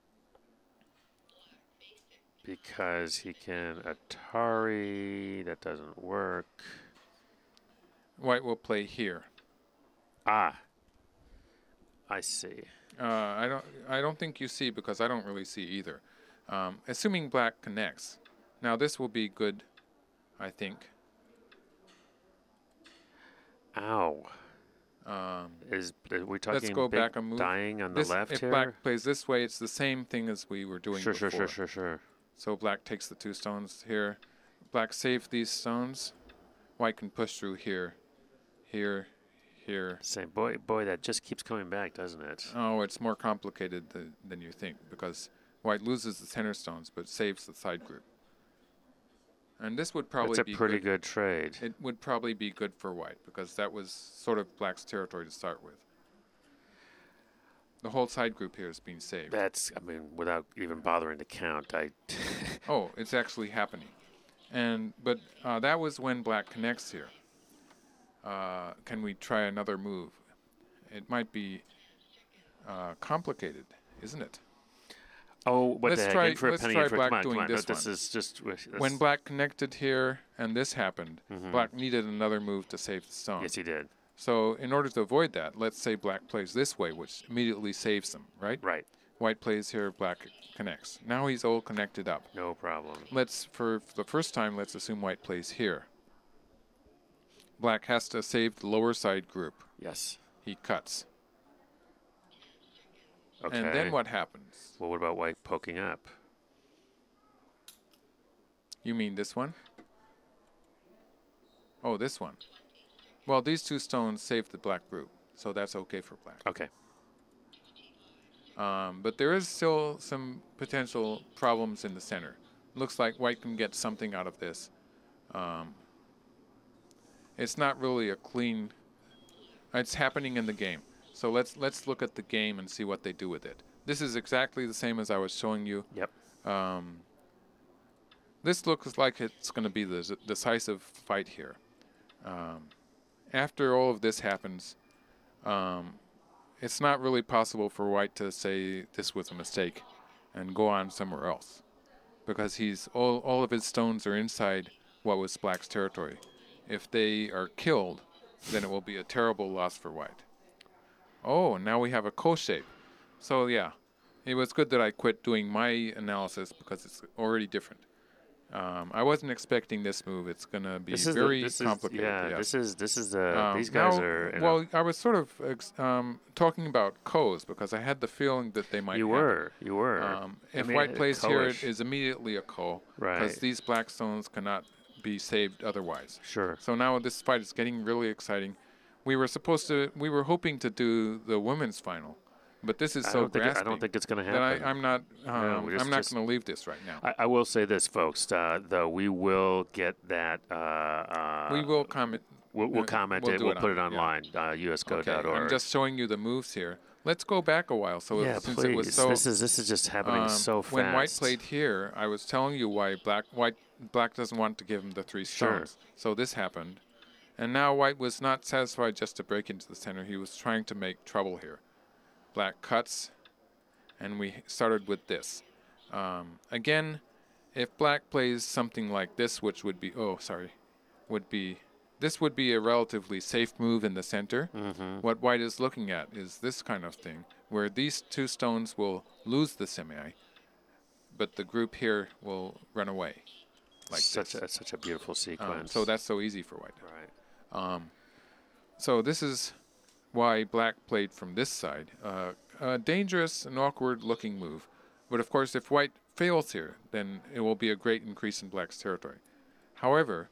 S2: Because he can Atari. That doesn't work.
S1: White will play here.
S2: Ah. I see.
S1: Uh, I don't. I don't think you see because I don't really see either. Um, assuming black connects. Now this will be good, I think.
S2: Ow.
S1: Um,
S2: Is are we talking
S1: let's go
S2: big
S1: back a move.
S2: dying on the
S1: This,
S2: left
S1: if
S2: here?
S1: black plays this way, it's the same thing as we were doing
S2: sure,
S1: before.
S2: sure, sure, sure, sure.
S1: So black takes the two stones here. Black saves these stones. White can push through here, here, here.
S2: Same boy, boy. That just keeps coming back, doesn't it?
S1: Oh, it's more complicated th than you think because white loses the center stones but saves the side group. And this would probably
S2: That's a
S1: be
S2: pretty
S1: good.
S2: good trade.
S1: It would probably be good for white because that was sort of black's territory to start with. The whole side group here is being saved.
S2: That's, I mean, without even bothering to count, I.
S1: Oh, it's actually happening. And but uh, that was when black connects here. Uh, can we try another move? It might be uh, complicated, isn't it?
S2: Oh, what
S1: Let's
S2: the heck?
S1: try-
S2: In for a
S1: let's
S2: penny,
S1: try
S2: in for
S1: black
S2: come on,
S1: doing
S2: come on. No,
S1: this
S2: this
S1: one.
S2: is just that's-
S1: When black connected here and this happened,
S2: Mhm.
S1: black needed another move to save the stone.
S2: Yes, he did.
S1: So in order to avoid that, let's say black plays this way, which immediately saves them, right?
S2: Right.
S1: White plays here, black connects. Now he's all connected up.
S2: No problem.
S1: Let's, for the first time, let's assume white plays here. Black has to save the lower side group.
S2: Yes.
S1: He cuts.
S2: Okay.
S1: And then what happens?
S2: Well, what about white poking up?
S1: You mean this one? Oh, this one. Well, these two stones save the black group, so that's okay for black.
S2: Okay.
S1: Um, but there is still some potential problems in the center. Looks like white can get something out of this. Um, it's not really a clean. It's happening in the game. So let's let's look at the game and see what they do with it. This is exactly the same as I was showing you.
S2: Yep.
S1: Um, this looks like it's going to be the z- decisive fight here. Um, after all of this happens, um, it's not really possible for White to say this was a mistake and go on somewhere else, because he's all all of his stones are inside what was Black's territory. If they are killed, then it will be a terrible loss for White. Oh, now we have a co-shape. So yeah, it was good that I quit doing my analysis because it's already different. Um, I wasn't expecting this move. It's gonna be
S2: This is
S1: very
S2: the, this
S1: complicated.
S2: Is, yeah,
S1: yes.
S2: this is this is the
S1: Um,
S2: these guys
S1: now,
S2: are. in a-
S1: well, I was sort of ex- um, talking about Ko's because I had the feeling that they might.
S2: you
S1: happen.
S2: were, you were.
S1: Um,
S2: I
S1: if
S2: mean,
S1: White
S2: uh,
S1: plays here,
S2: Ko-ish.
S1: it is immediately a Ko,
S2: Right.
S1: because these black stones cannot be saved otherwise.
S2: Sure.
S1: So now this fight is getting really exciting. We were supposed to, we were hoping to do the women's final, but this is
S2: I
S1: so
S2: don't think it- I
S1: grasping
S2: don't think it's gonna
S1: that
S2: happen.
S1: I, I'm not, um,
S2: we just-
S1: I'm not
S2: just-
S1: going to leave this right now.
S2: I, I will say this, folks. Uh, though we will get that. Uh, uh,
S1: we will comment.
S2: We'll, we'll
S1: uh,
S2: comment
S1: we'll
S2: it.
S1: do
S2: We'll
S1: it
S2: put
S1: on-
S2: it
S1: yeah.
S2: online. Uh, U S go dot org.
S1: Okay, I'm just showing you the moves here. Let's go back a while. So
S2: yeah,
S1: since
S2: please.
S1: it was so,
S2: this is this is just happening
S1: um,
S2: so fast.
S1: when White played here, I was telling you why Black White Black doesn't want to give him the three
S2: Sure.
S1: stones. So this happened, and now White was not satisfied just to break into the center. He was trying to make trouble here. Black cuts, and we started with this. Um, again, if Black plays something like this, which would be oh sorry, would be this would be a relatively safe move in the center.
S2: Mm-hmm.
S1: What White is looking at is this kind of thing, where these two stones will lose the semi, but the group here will run away, like
S2: such
S1: this.
S2: a such a beautiful
S1: Um,
S2: sequence.
S1: so that's so easy for White.
S2: right.
S1: Um, so this is why Black played from this side. Uh, a dangerous and awkward-looking move, but of course, if White fails here, then it will be a great increase in Black's territory. However,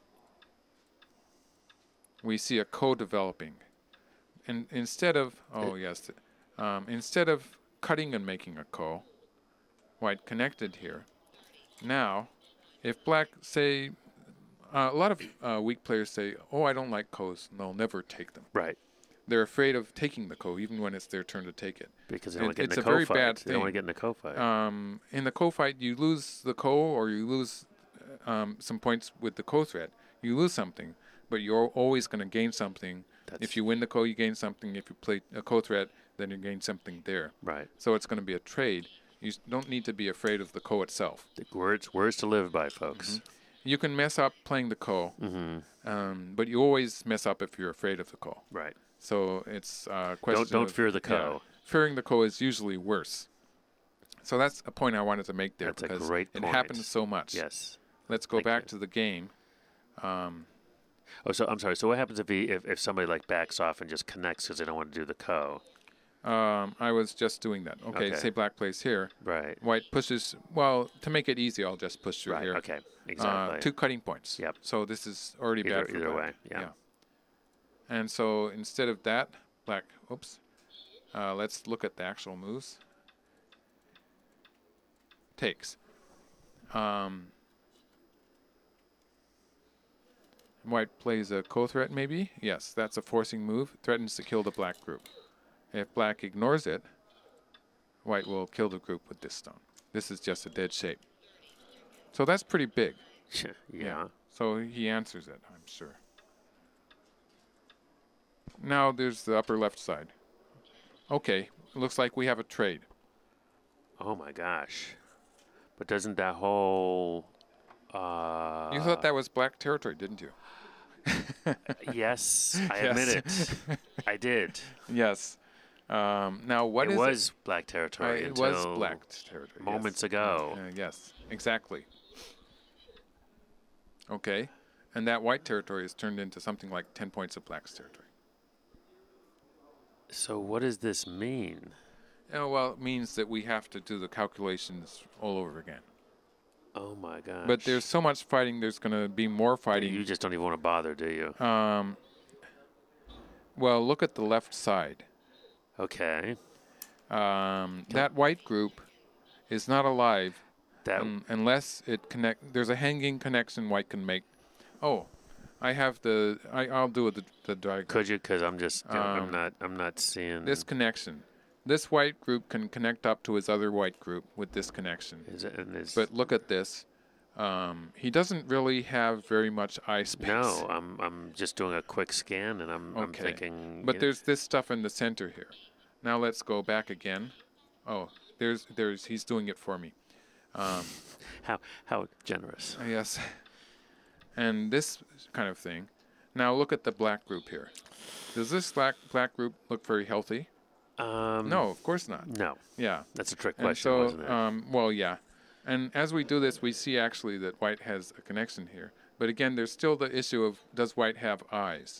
S1: we see a co-developing, and instead of oh yes, um, instead of cutting and making a ko, White connected here. Now, if Black say, uh, a lot of uh, weak players say, oh, I don't like kos, and they'll never take them.
S2: Right.
S1: They're afraid of taking the ko, even when it's their turn to take it.
S2: Because they don't
S1: It-
S2: want to get
S1: it's
S2: in
S1: a
S2: the
S1: very
S2: co
S1: bad
S2: fight. They don't want to
S1: thing.
S2: get in the co fight.
S1: Um, in the ko fight, you lose the ko, or you lose um, some points with the ko threat. You lose something, but you're always going to gain something.
S2: That's
S1: If you win the ko, you gain something. If you play a ko threat, then you gain something there.
S2: right.
S1: So it's going to be a trade. You s- don't need to be afraid of the ko itself.
S2: The words words to live by, folks.
S1: You can mess up playing the ko,
S2: Mm-hmm.
S1: um, but you always mess up if you're afraid of the ko.
S2: Right.
S1: So it's a question
S2: Don't don't
S1: of-
S2: fear the
S1: yeah,
S2: ko.
S1: fearing the ko is usually worse. So that's a point I wanted to make there
S2: That's a
S1: because
S2: great
S1: it
S2: point.
S1: happens so much.
S2: Yes.
S1: Let's go
S2: Thank
S1: back
S2: you.
S1: to the game. Um,
S2: Oh, so I'm sorry. So what happens if he if, if somebody like backs off and just connects because they don't want to do the co?
S1: um, I was just doing that. Okay,
S2: Okay.
S1: say Black plays here.
S2: Right.
S1: White pushes. Well, to make it easy, I'll just push through
S2: Right.
S1: here.
S2: Okay.
S1: Uh,
S2: Exactly.
S1: two cutting points.
S2: Yep.
S1: So this is already
S2: Either-
S1: bad for
S2: either
S1: Black.
S2: way, yeah.
S1: And so instead of that, Black. Oops. Uh, let's look at the actual moves. Takes. Um, White plays a co-threat, maybe? Yes, that's a forcing move. Threatens to kill the Black group. If Black ignores it, White will kill the group with this stone. This is just a dead shape. So that's pretty big.
S2: yeah.
S1: So he answers it, I'm sure. Now there's the upper left side. Okay, looks like we have a trade.
S2: Oh my gosh. But doesn't that whole uh
S1: You thought that was Black territory, didn't you?
S2: yes, I
S1: Yes.
S2: admit it. I did.
S1: Yes. Um, now what
S2: it
S1: is
S2: was black
S1: it? Uh,
S2: territory
S1: it
S2: until
S1: was Black territory.
S2: moments
S1: yes.
S2: ago.
S1: Uh, yes, exactly. Okay, and that White territory is turned into something like ten points of Black's territory.
S2: So what does this mean?
S1: Oh, well, it means that we have to do the calculations all over again.
S2: Oh my gosh.
S1: But there's so much fighting, there's going to be more fighting.
S2: You just don't even want to bother, do you?
S1: Um, well, look at the left side.
S2: Okay.
S1: Um, that White group is not alive
S2: That
S1: un- unless it connect. There's a hanging connection White can make. Oh, I have the. I, I'll do the the diagram.
S2: Could you? Because I'm just. You know, I'm
S1: Um,
S2: not. I'm not seeing.
S1: This connection. This white group can connect up to his other white group with this connection.
S2: Is it? And is,
S1: But look at this. Um, he doesn't really have very much eye space.
S2: no, I'm. I'm just doing a quick scan, and I'm. I'm
S1: Okay.
S2: thinking.
S1: But
S2: you know,
S1: there's this stuff in the center here. Now let's go back again. Oh, there's there's he's doing it for me. Um,
S2: how how generous.
S1: yes. And this kind of thing. Now look at the black group here. Does this black black group look very healthy?
S2: Um,
S1: No, of course not.
S2: No,
S1: Yeah.
S2: that's a trick
S1: And
S2: question,
S1: so,
S2: wasn't it?
S1: um, well, yeah. And as we do this, we see actually that white has a connection here. But again, there's still the issue of, does white have eyes?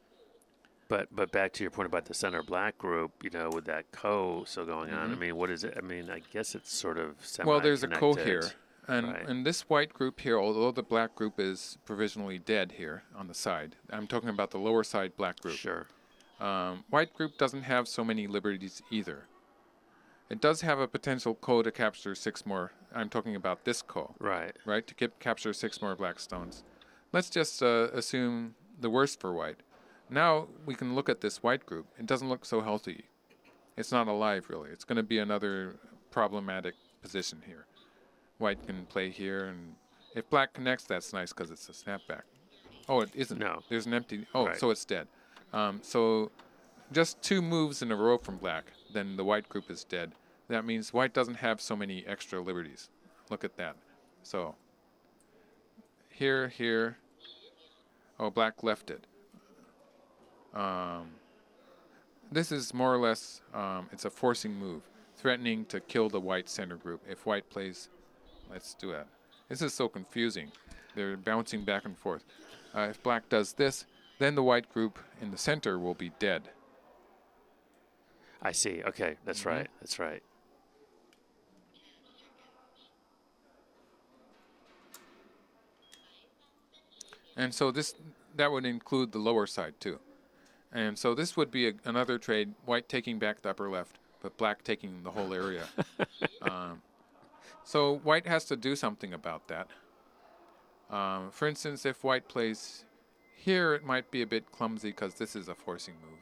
S2: But but back to your point about the center black group, you know, with that co still going on. I
S1: Mhm.
S2: mean, what is it? I mean, I guess it's sort of semi.
S1: Well, there's a co here. And,
S2: Right.
S1: and this white group here, although the black group is provisionally dead here on the side, I'm talking about the lower side black group.
S2: Sure.
S1: Um, white group doesn't have so many liberties either. It does have a potential co to capture six more. I'm talking about this co,
S2: Right.
S1: right? To cap- capture six more black stones. Let's just uh, assume the worst for white. Now we can look at this white group. It doesn't look so healthy. It's not alive, really. It's going to be another problematic position here. White can play here, and if black connects, that's nice because it's a snapback. Oh, it isn't.
S2: No.
S1: There's an empty. Oh,
S2: Right.
S1: so it's dead. Um, so just two moves in a row from black, then the white group is dead. That means white doesn't have so many extra liberties. Look at that. So here, here. Oh, black left it. Um, this is more or less, um, it's a forcing move, threatening to kill the white center group. If white plays, let's do it. This is so confusing. They're bouncing back and forth. Uh, if black does this, then the white group in the center will be dead.
S2: I see. Okay, that's
S1: Mhm.
S2: right. That's right.
S1: And so this, that would include the lower side too. And so this would be a, another trade, white taking back the upper left, but black taking the whole area. um, so white has to do something about that. Um, for instance, if white plays here, it might be a bit clumsy because this is a forcing move.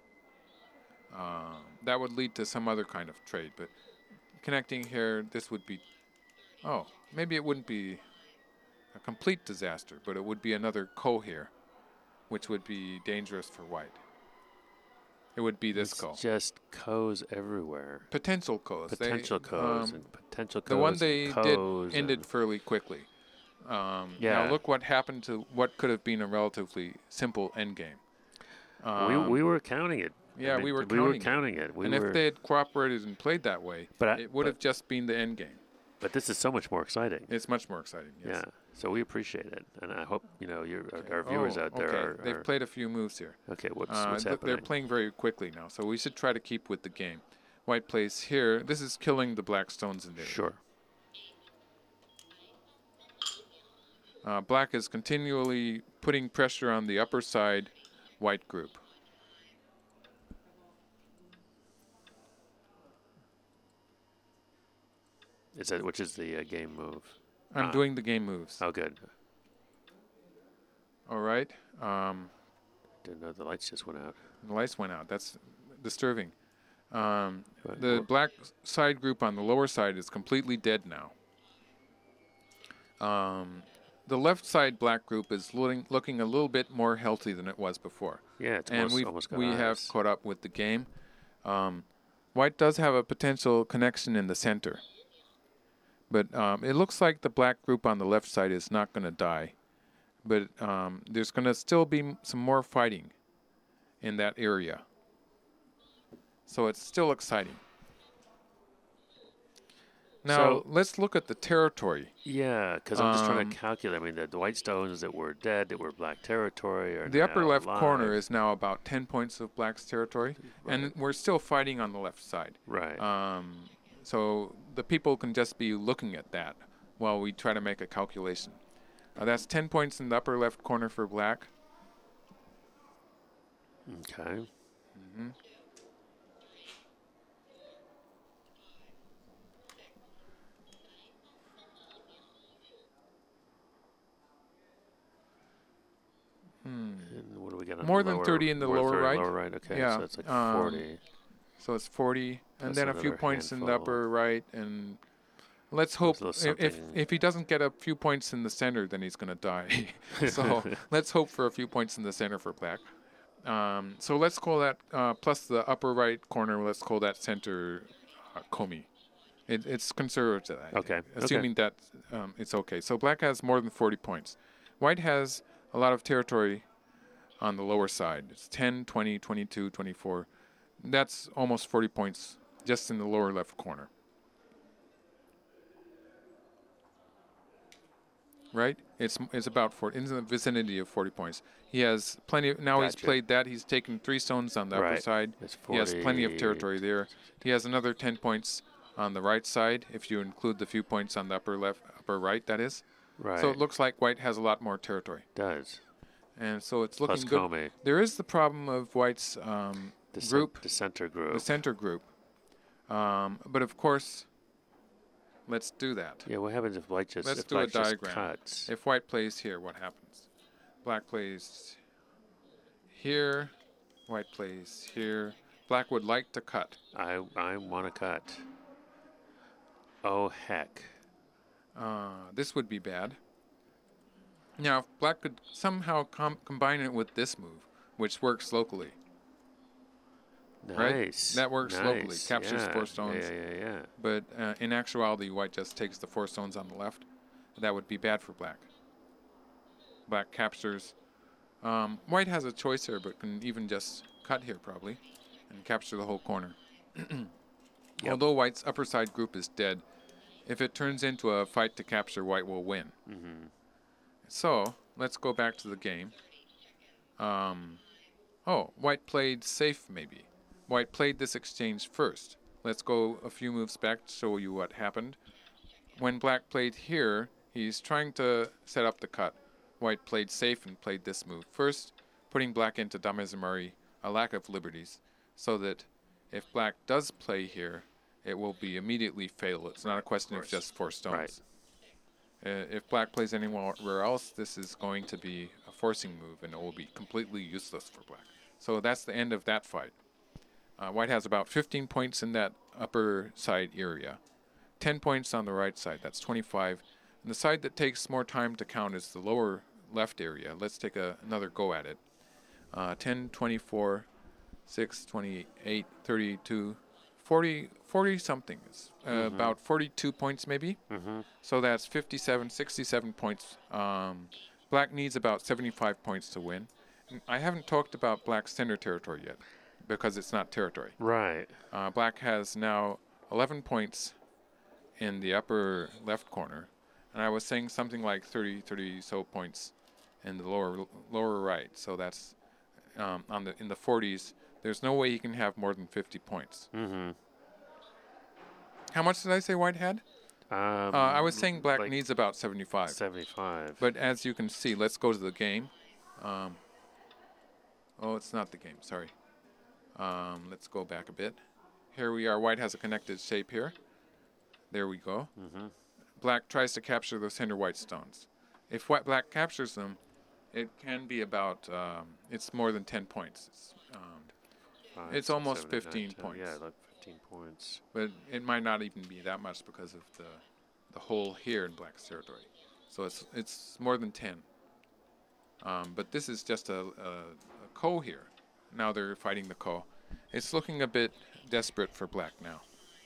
S1: Um, that would lead to some other kind of trade, but connecting here, this would be, oh, maybe it wouldn't be a complete disaster, but it would be another ko here, which would be dangerous for white. It would be this
S2: It's
S1: ko.
S2: just co's everywhere.
S1: Potential kos.
S2: Potential
S1: They,
S2: co's
S1: um,
S2: and potential co's.
S1: the one
S2: and
S1: they
S2: co's
S1: did ended
S2: and-
S1: fairly quickly. Um,
S2: Yeah.
S1: Now look what happened to what could have been a relatively simple endgame. Um,
S2: we we were counting it. I
S1: yeah,
S2: mean,
S1: we were
S2: we
S1: counting
S2: were
S1: it.
S2: counting it. We
S1: and
S2: were,
S1: if they had cooperated and played that way,
S2: But I-
S1: it would have
S2: but-
S1: just been the end game.
S2: but this is so much more exciting.
S1: It's much more exciting. Yes.
S2: Yeah. So we appreciate it, and I hope you know your
S1: Okay.
S2: our, our viewers
S1: Oh,
S2: out there
S1: okay.
S2: are,
S1: They've
S2: are
S1: played a few moves here.
S2: okay. What's
S1: Uh,
S2: what's
S1: th-
S2: happening?
S1: they're playing very quickly now, so we should try to keep with the game. White plays here. This is killing the black stones in there.
S2: Sure.
S1: Uh, black is continually putting pressure on the upper side white group.
S2: Is that which is the uh, game move?
S1: I'm
S2: Ah.
S1: doing the game moves.
S2: Oh, good.
S1: All right. Um,
S2: Didn't know the lights just went out.
S1: the lights went out. That's disturbing. Um,
S2: Right,
S1: the
S2: well-
S1: black side group on the lower side is completely dead now. Um, the left side black group is looking, looking a little bit more healthy than it was before.
S2: Yeah, it's
S1: and
S2: almost,
S1: we've,
S2: almost got
S1: we have
S2: eyes.
S1: caught up with the game. Um, white does have a potential connection in the center. But um, it looks like the black group on the left side is not going to die. But um, there's going to still be m- some more fighting in that area. So it's still exciting. Now,
S2: So-
S1: let's look at the territory.
S2: Yeah, because I'm just trying
S1: Um,
S2: to calculate. I mean, the, the white stones that were dead, that were black territory, are
S1: The upper
S2: now
S1: left corner
S2: alive.
S1: is now about ten points of black's territory. And we're still fighting on the left side.
S2: right.
S1: Um, so the people can just be looking at that while we try to make a calculation. Uh, that's ten points in the upper left corner for black.
S2: Okay.
S1: hmm more than
S2: lower-
S1: thirty in the
S2: more
S1: lower
S2: thirty
S1: right.
S2: Lower right. Okay.
S1: Yeah,
S2: So it's like
S1: um,
S2: forty.
S1: So it's forty, and
S2: Plus
S1: then a few
S2: another
S1: points in the
S2: handful.
S1: upper right, and let's hope
S2: There's
S1: if, if
S2: something-
S1: if he doesn't get a few points in the center, then he's gonna die. So let's hope for a few points in the center for black. Um, so let's call that uh, plus the upper right corner. Let's call that center uh, komi. It, it's conservative, I think,
S2: Okay, okay.
S1: assuming that um, it's okay. So black has more than forty points. White has a lot of territory on the lower side. It's ten, twenty, twenty-two, twenty-four. That's almost forty points just in the lower left corner. Right? It's it's about forty, in the vicinity of forty points. He has plenty of, now he's
S2: Gotcha.
S1: played that. He's taken three stones on the upper
S2: Right.
S1: side.
S2: It's
S1: He has plenty of
S2: forty.
S1: territory there. He has another ten points on the right side, if you include the few points on the upper left, upper right, that is.
S2: Right.
S1: So it looks like white has a lot more territory.
S2: does.
S1: And so it's
S2: Plus
S1: looking good.
S2: Comey.
S1: There is the problem of white's um,
S2: The cen-
S1: group,
S2: the center group.
S1: the center group. Um, but of course, let's do that.
S2: Yeah, what happens if white just
S1: Let's
S2: if
S1: do a
S2: black just
S1: diagram.
S2: cuts?
S1: If white plays here, what happens? Black plays here, white plays here. Black would like to cut.
S2: I I want to cut. Oh heck!
S1: Uh, this would be bad. Now, if black could somehow com combine it with this move, which works locally. Right?
S2: Nice.
S1: That works locally.
S2: Nice.
S1: Captures
S2: yeah.
S1: four stones.
S2: Yeah, yeah, yeah.
S1: But uh, in actuality, white just takes the four stones on the left. That would be bad for black. Black captures. Um, white has a choice here, but can even just cut here probably and capture the whole corner.
S2: Yep.
S1: Although white's upper side group is dead, if it turns into a fight to capture, white will win.
S2: Mm-hmm.
S1: So let's go back to the game. Um, oh, white played safe maybe. White played this exchange first. Let's go a few moves back to show you what happened. When black played here, he's trying to set up the cut. White played safe and played this move first, putting black into damezumari, a lack of liberties, so that if black does play here, it will be immediately fatal. It's not a question of just four stones.
S2: Right.
S1: Uh, if black plays anywhere else, this is going to be a forcing move, and it will be completely useless for black. So that's the end of that fight. Uh, white has about fifteen points in that upper side area, ten points on the right side. That's twenty-five. And the side that takes more time to count is the lower left area. Let's take a, another go at it. Uh, ten, twenty-four, six, twenty-eight, thirty-two, forty, forty something. It's, uh,
S2: Mhm.
S1: About forty-two points maybe.
S2: Mm-hmm.
S1: So that's fifty-seven, sixty-seven points. Um, black needs about seventy-five points to win. And I haven't talked about black's center territory yet because it's not territory.
S2: Right.
S1: Uh, black has now eleven points in the upper left corner. And I was saying something like thirty, thirty so points in the lower lower right. So that's um, on the in the forties. There's no way he can have more than fifty points.
S2: Mm-hmm.
S1: How much did I say white had?
S2: Um,
S1: Uh, I was saying black
S2: like
S1: needs about seventy-five.
S2: seventy-five.
S1: But as you can see, let's go to the game. Um, oh, it's not the game, sorry. Um, let's go back a bit. Here we are. White has a connected shape here. There we go.
S2: Mm-hmm.
S1: Black tries to capture those center white stones. If white black captures them, it can be about, um, it's more than ten points. It's, um,
S2: Five,
S1: It's
S2: six,
S1: almost
S2: seven, eight, nine,
S1: fifteen
S2: ten.
S1: points.
S2: Yeah, like fifteen points.
S1: but it might not even be that much because of the, the hole here in black's territory. So it's, it's more than ten. Um, but this is just a, a, a ko here. Now they're fighting the ko. It's looking a bit desperate for black now.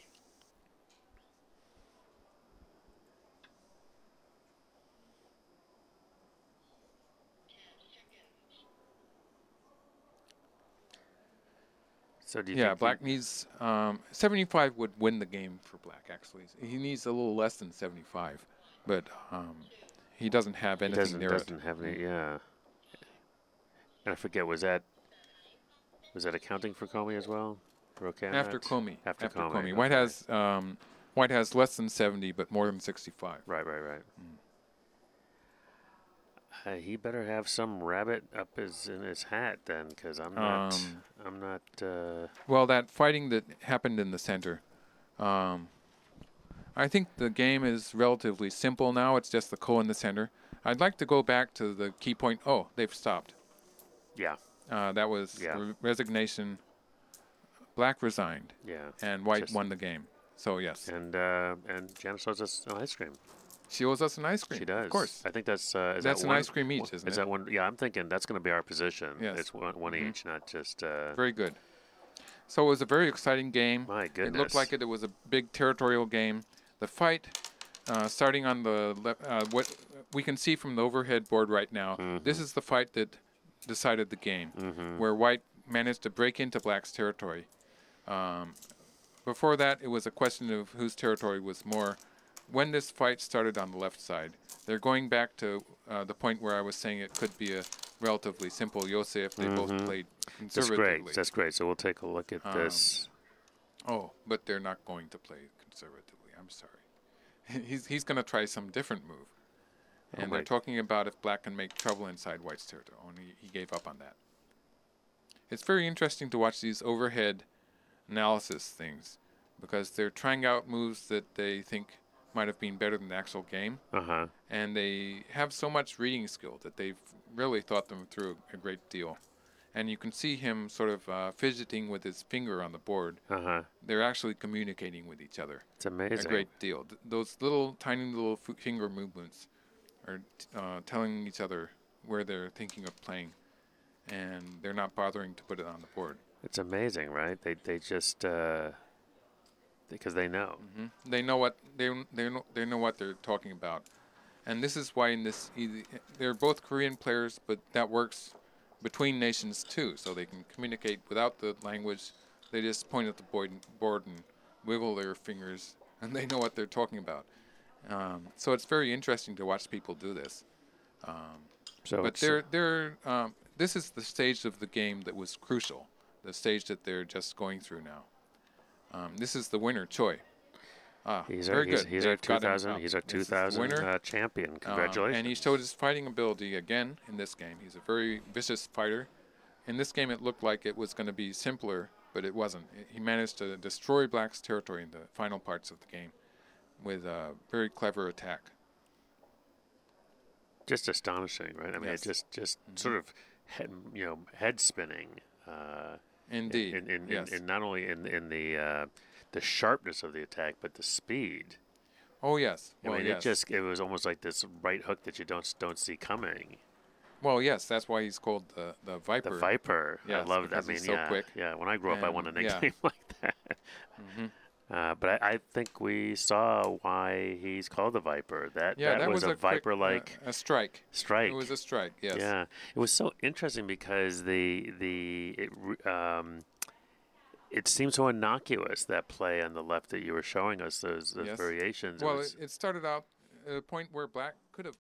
S2: So do you
S1: Yeah,
S2: think
S1: black
S2: he-
S1: needs um, seventy-five would win the game for black. Actually, he needs a little less than seventy-five, but um, he doesn't have
S2: he
S1: anything
S2: doesn't
S1: near
S2: doesn't
S1: it.
S2: have any? Yeah. And I forget, was that was that accounting for Comey as well? For okay
S1: After Comey,
S2: After
S1: after
S2: Comey,
S1: Comey, White
S2: okay.
S1: has um, White has less than seventy, but more than sixty-five.
S2: Right, right, right. Uh, he better have some rabbit up his in his hat then, because I'm not.
S1: Um,
S2: I'm not. Uh,
S1: Well, that fighting that happened in the center, um, I think the game is relatively simple now. It's just the ko in the center. I'd like to go back to the key point. Oh, they've stopped.
S2: yeah.
S1: Uh, that was
S2: Yeah.
S1: re- resignation. Black resigned,
S2: Yeah.
S1: and white
S2: Just-
S1: won the game. So yes,
S2: And uh, and Janice owes us an ice cream.
S1: she owes us an ice cream.
S2: She does.
S1: Of course.
S2: I think that's uh, is
S1: That's
S2: that
S1: an
S2: one,
S1: ice cream each, isn't
S2: is
S1: it?
S2: that one? Yeah, I'm thinking that's going to be our position.
S1: Yes.
S2: It's one, one
S1: Mhm.
S2: each, not just. Uh,
S1: Very good. So it was a very exciting game.
S2: my goodness.
S1: It looked like it, it was a big territorial game. The fight, uh, starting on the left, uh, what we can see from the overhead board right now, this is the fight that decided the game,
S2: Mhm.
S1: where white managed to break into black's territory. Um, before that, it was a question of whose territory was more. When this fight started on the left side, they're going back to uh, the point where I was saying it could be a relatively simple yosei if they both
S2: Mhm.
S1: played
S2: That's
S1: conservatively.
S2: great. That's great. So we'll take a look at
S1: Um,
S2: this.
S1: Oh, but they're not going to play conservatively. I'm sorry. he's he's going to try some different move. And they're
S2: my-
S1: talking about if black can make trouble inside white's territory. Only he gave up on that. It's very interesting to watch these overhead analysis things because they're trying out moves that they think might have been better than the actual game.
S2: Uh huh.
S1: And they have so much reading skill that they've really thought them through a great deal. And you can see him sort of uh, fidgeting with his finger on the board.
S2: Uh huh.
S1: They're actually communicating with each other
S2: It's amazing.
S1: a great deal. Th- those little tiny little f- finger movements are t- uh, telling each other where they're thinking of playing, and they're not bothering to put it on the board.
S2: It's amazing, right? They they just uh, because they know.
S1: hmm They know what they they know, they know what they're talking about, and this is why in this easy, they're both Korean players, but that works between nations too, so they can communicate without the language. They just point at the board, board and wiggle their fingers, and they know what they're talking about. Um, so it's very interesting to watch people do this. Um,
S2: So
S1: but
S2: it's,
S1: they're they're um, this is the stage of the game that was crucial, the stage that they're just going through now. Um, this is the winner, Choi. Ah,
S2: he's our
S1: very
S2: he's,
S1: good.
S2: he's our
S1: They've got him
S2: two thousand
S1: out.
S2: he's our
S1: This
S2: two
S1: is the
S2: thousand
S1: winner.
S2: uh, champion.
S1: Um,
S2: Congratulations.
S1: and he showed his fighting ability again in this game. He's a very vicious fighter. In this game, it looked like it was going to be simpler, but it wasn't. I- He managed to destroy Black's territory in the final parts of the game with a very clever attack.
S2: Just astonishing, right? I mean,
S1: Yes.
S2: it just just
S1: Mhm.
S2: sort of head, you know head spinning. Uh,
S1: Indeed.
S2: In, in,
S1: yes.
S2: in, in not only in in the uh, the sharpness of the attack, but the speed.
S1: oh yes.
S2: I
S1: Well,
S2: mean,
S1: yes.
S2: it just it was almost like this right hook that you don't don't see coming.
S1: well, yes. That's why he's called the the Viper.
S2: The Viper. I
S1: Yes,
S2: love that. I
S1: because
S2: mean,
S1: he's so
S2: yeah,
S1: quick.
S2: yeah. When I grew up, I wanted a
S1: And, yeah.
S2: nickname like that.
S1: Mhm.
S2: Uh, but I, I think we saw why he's called the Viper. That
S1: Yeah,
S2: that,
S1: that
S2: was,
S1: was
S2: a,
S1: a quick,
S2: Viper-like
S1: uh, a strike.
S2: strike.
S1: It was a strike. Yes.
S2: Yeah, it was so interesting because the the it re- um, it seemed so innocuous, that play on the left that you were showing us, those those
S1: Yes.
S2: variations. It
S1: Well,
S2: was-
S1: it, it started out at a point where Black could have